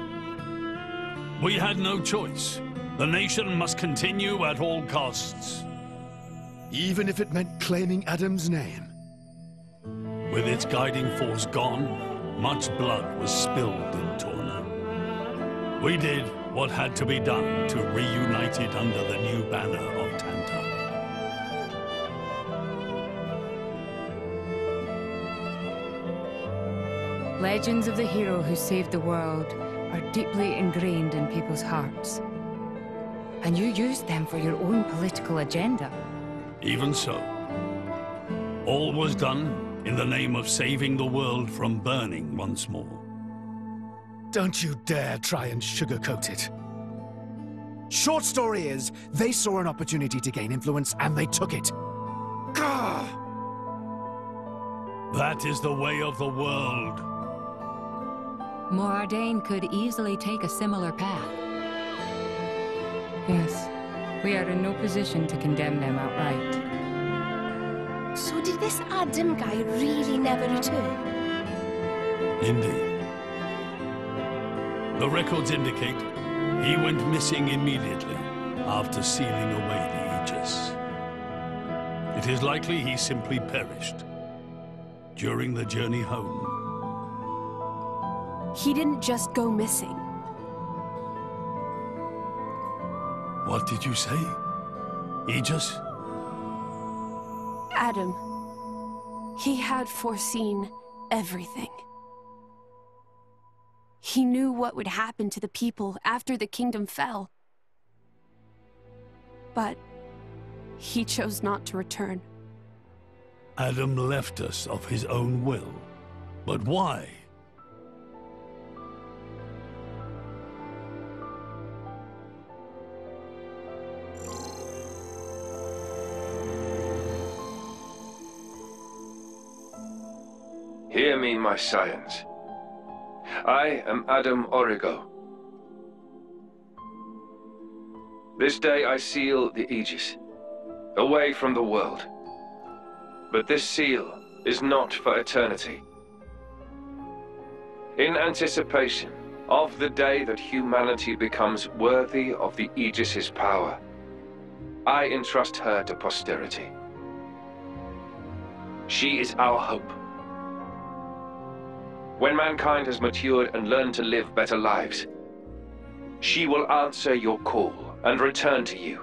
[SPEAKER 13] We had no choice. The nation must continue at all costs.
[SPEAKER 9] Even if it meant claiming Adam's name?
[SPEAKER 13] With its guiding force gone, much blood was spilled in Torna. We did what had to be done to reunite it under the new banner of Tanta.
[SPEAKER 1] Legends of the hero who saved the world are deeply ingrained in people's hearts. And you used them for your own political agenda.
[SPEAKER 13] Even so, all was done in the name of saving the world from burning once more.
[SPEAKER 9] Don't you dare try and sugarcoat it. Short story is, they saw an opportunity to gain influence and they took it. Gah!
[SPEAKER 13] That is the way of the world.
[SPEAKER 1] Moradane could easily take a similar path. Yes, we are in no position to condemn them outright.
[SPEAKER 14] So did this Adam guy really never return?
[SPEAKER 13] Indeed. The records indicate he went missing immediately after sealing away the Aegis. It is likely he simply perished during the journey home.
[SPEAKER 8] He didn't just go missing.
[SPEAKER 13] What did you say? Aegis?
[SPEAKER 8] Adam. He had foreseen everything. He knew what would happen to the people after the kingdom fell. But he chose not to return.
[SPEAKER 13] Adam left us of his own will. But why?
[SPEAKER 19] Hear me, my scions. I am Adam Origo. This day I seal the Aegis, away from the world. But this seal is not for eternity. In anticipation of the day that humanity becomes worthy of the Aegis's power, I entrust her to posterity. She is our hope. When mankind has matured and learned to live better lives, she will answer your call and return to you.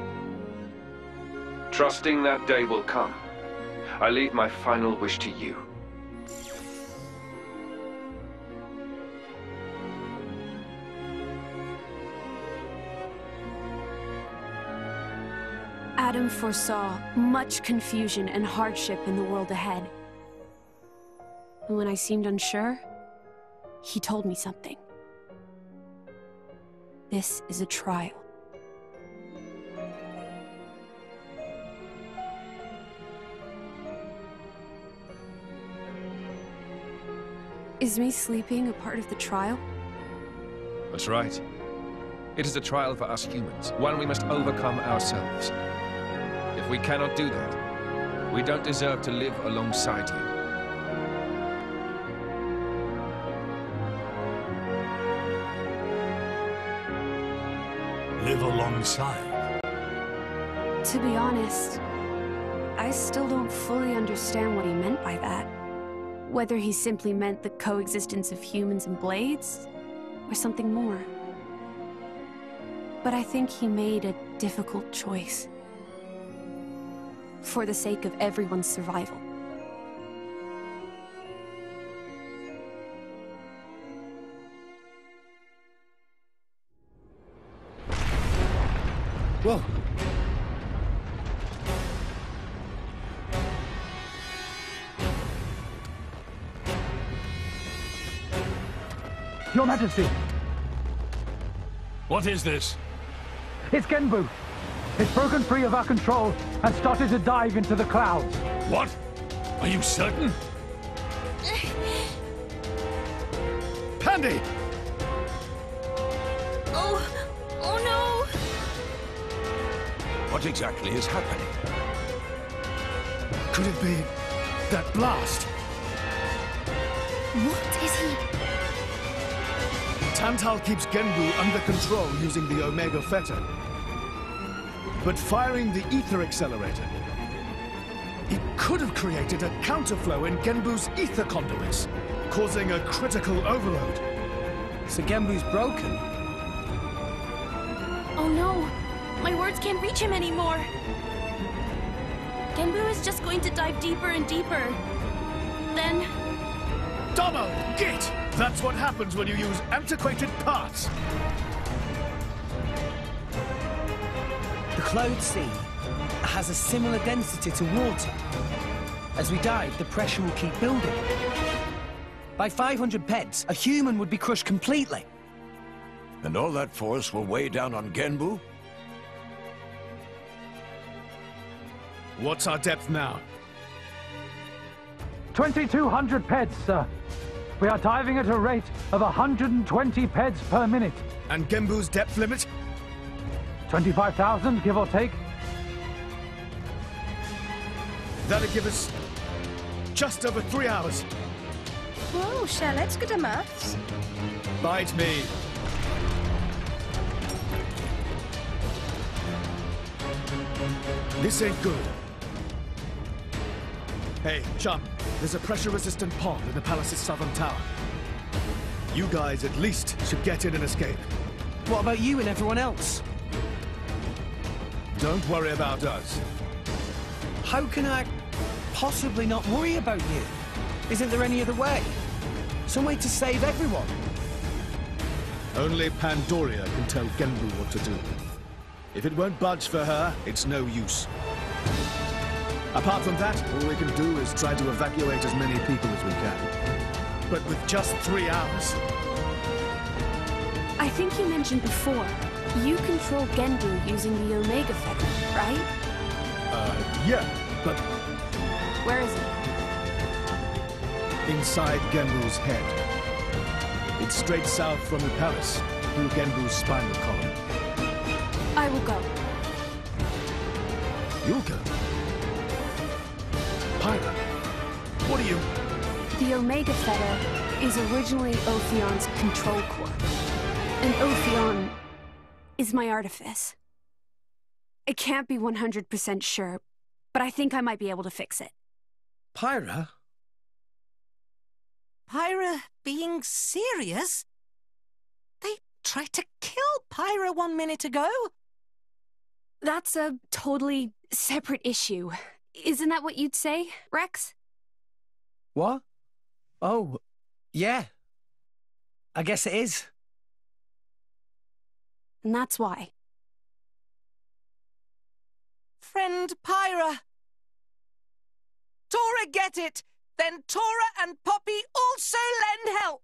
[SPEAKER 19] Trusting that day will come, I leave my final wish to you.
[SPEAKER 8] Adam foresaw much confusion and hardship in the world ahead. And when I seemed unsure, he told me something. This is a trial. Is me sleeping a part of the trial?
[SPEAKER 20] That's right. It is a trial for us humans, one we must overcome ourselves. If we cannot do that, we don't deserve to live alongside you.
[SPEAKER 13] Live alongside?
[SPEAKER 8] To be honest, I still don't fully understand what he meant by that. Whether he simply meant the coexistence of humans and blades, or something more. But I think he made a difficult choice. For the sake of everyone's survival.
[SPEAKER 3] Whoa.
[SPEAKER 11] Your Majesty!
[SPEAKER 13] What is this?
[SPEAKER 11] It's Genbu! It's broken free of our control and started to dive into the clouds.
[SPEAKER 13] What? Are you certain?
[SPEAKER 9] Pandy!
[SPEAKER 10] Oh, oh no!
[SPEAKER 16] What exactly is happening?
[SPEAKER 9] Could it be that blast?
[SPEAKER 10] What is he?
[SPEAKER 9] Tantal keeps Genbu under control using the Omega Fetter. But firing the ether accelerator, he could have created a counterflow in Genbu's ether conduits, causing a critical overload.
[SPEAKER 3] So Genbu's broken?
[SPEAKER 10] Oh no! My words can't reach him anymore! Genbu is just going to dive deeper and deeper. Then...
[SPEAKER 9] Domo! Git! That's what happens when you use antiquated parts!
[SPEAKER 3] The Cloud Sea has a similar density to water. As we dive, the pressure will keep building. By five hundred peds, a human would be crushed completely.
[SPEAKER 16] And all that force will weigh down on Genbu?
[SPEAKER 9] What's our depth now?
[SPEAKER 11] twenty-two hundred peds, sir. We are diving at a rate of one hundred twenty peds per minute.
[SPEAKER 9] And Genbu's depth limit?
[SPEAKER 11] twenty-five thousand, give or take.
[SPEAKER 9] That'll give us just over three hours.
[SPEAKER 14] Whoa, Shell, let's go to maths.
[SPEAKER 9] Bite me. This ain't good. Hey, chum, there's a pressure-resistant pond in the palace's southern tower. You guys at least should get in and escape.
[SPEAKER 3] What about you and everyone else?
[SPEAKER 9] Don't worry about us.
[SPEAKER 3] How can I possibly not worry about you? Isn't there any other way? Some way to save everyone?
[SPEAKER 9] Only Pandoria can tell Genbu what to do. If it won't budge for her, it's no use. Apart from that, all we can do is try to evacuate as many people as we can. But with just three hours.
[SPEAKER 8] I think you mentioned before, you control Genbu using the Omega Fetter, right?
[SPEAKER 9] Uh, yeah, but...
[SPEAKER 8] Where is it?
[SPEAKER 9] Inside Genbu's head. It's straight south from the palace, through Genbu's spinal column.
[SPEAKER 8] I will go.
[SPEAKER 9] You'll go? Pyra, what are you...
[SPEAKER 8] The Omega Fetter is originally Ophion's control core. And Ophion is my artifice. I can't be one hundred percent sure, but I think I might be able to fix it.
[SPEAKER 3] Pyra?
[SPEAKER 18] Pyra being serious? They tried to kill Pyra one minute ago.
[SPEAKER 8] That's a totally separate issue. Isn't that what you'd say, Rex?
[SPEAKER 3] What? Oh, yeah. I guess it is.
[SPEAKER 8] And that's why.
[SPEAKER 18] Friend Pyra. Tora get it! Then Tora and Poppy also lend help!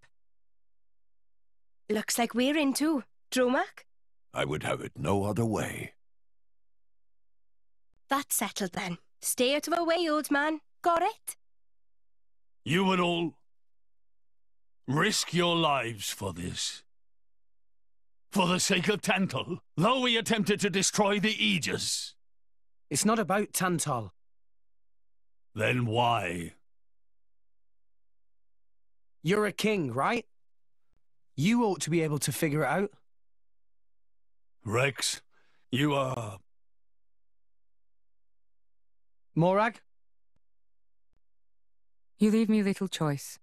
[SPEAKER 14] Looks like we're in too. Dromak?
[SPEAKER 16] I would have it no other way.
[SPEAKER 14] That's settled then. Stay out of our way, old man. Got it?
[SPEAKER 13] You would all risk your lives for this. For the sake of Tantal, though we attempted to destroy the Aegis.
[SPEAKER 3] It's not about Tantal.
[SPEAKER 13] Then why?
[SPEAKER 3] You're a king, right? You ought to be able to figure it out.
[SPEAKER 13] Rex, you are
[SPEAKER 3] Morag?
[SPEAKER 1] You leave me little choice.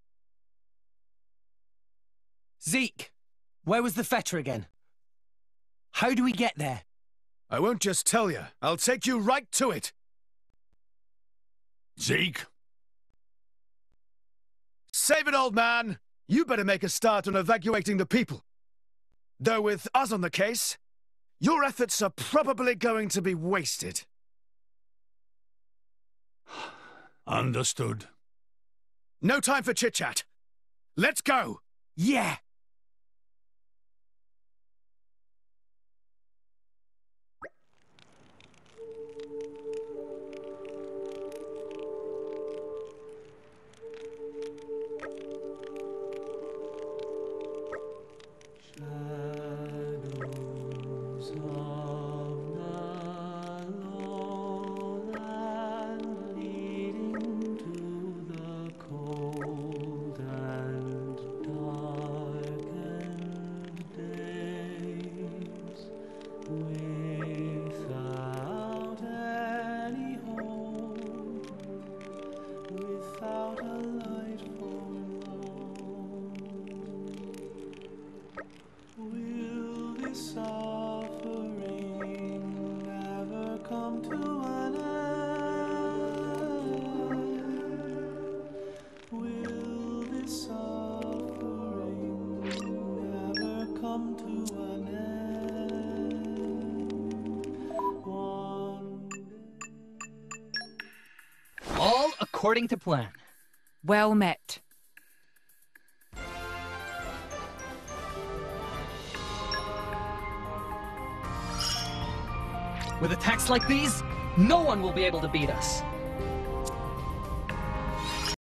[SPEAKER 3] Zeke, where was the fetter again? How do we get there?
[SPEAKER 9] I won't just tell you. I'll take you right to it.
[SPEAKER 13] Zeke?
[SPEAKER 9] Save it, old man. You better make a start on evacuating the people. Though with us on the case, your efforts are probably going to be wasted.
[SPEAKER 13] Understood.
[SPEAKER 9] No time for chit-chat. Let's go!
[SPEAKER 3] Yeah!
[SPEAKER 7] All according to plan.
[SPEAKER 1] Well met.
[SPEAKER 7] With attacks like these, no one will be able to beat us.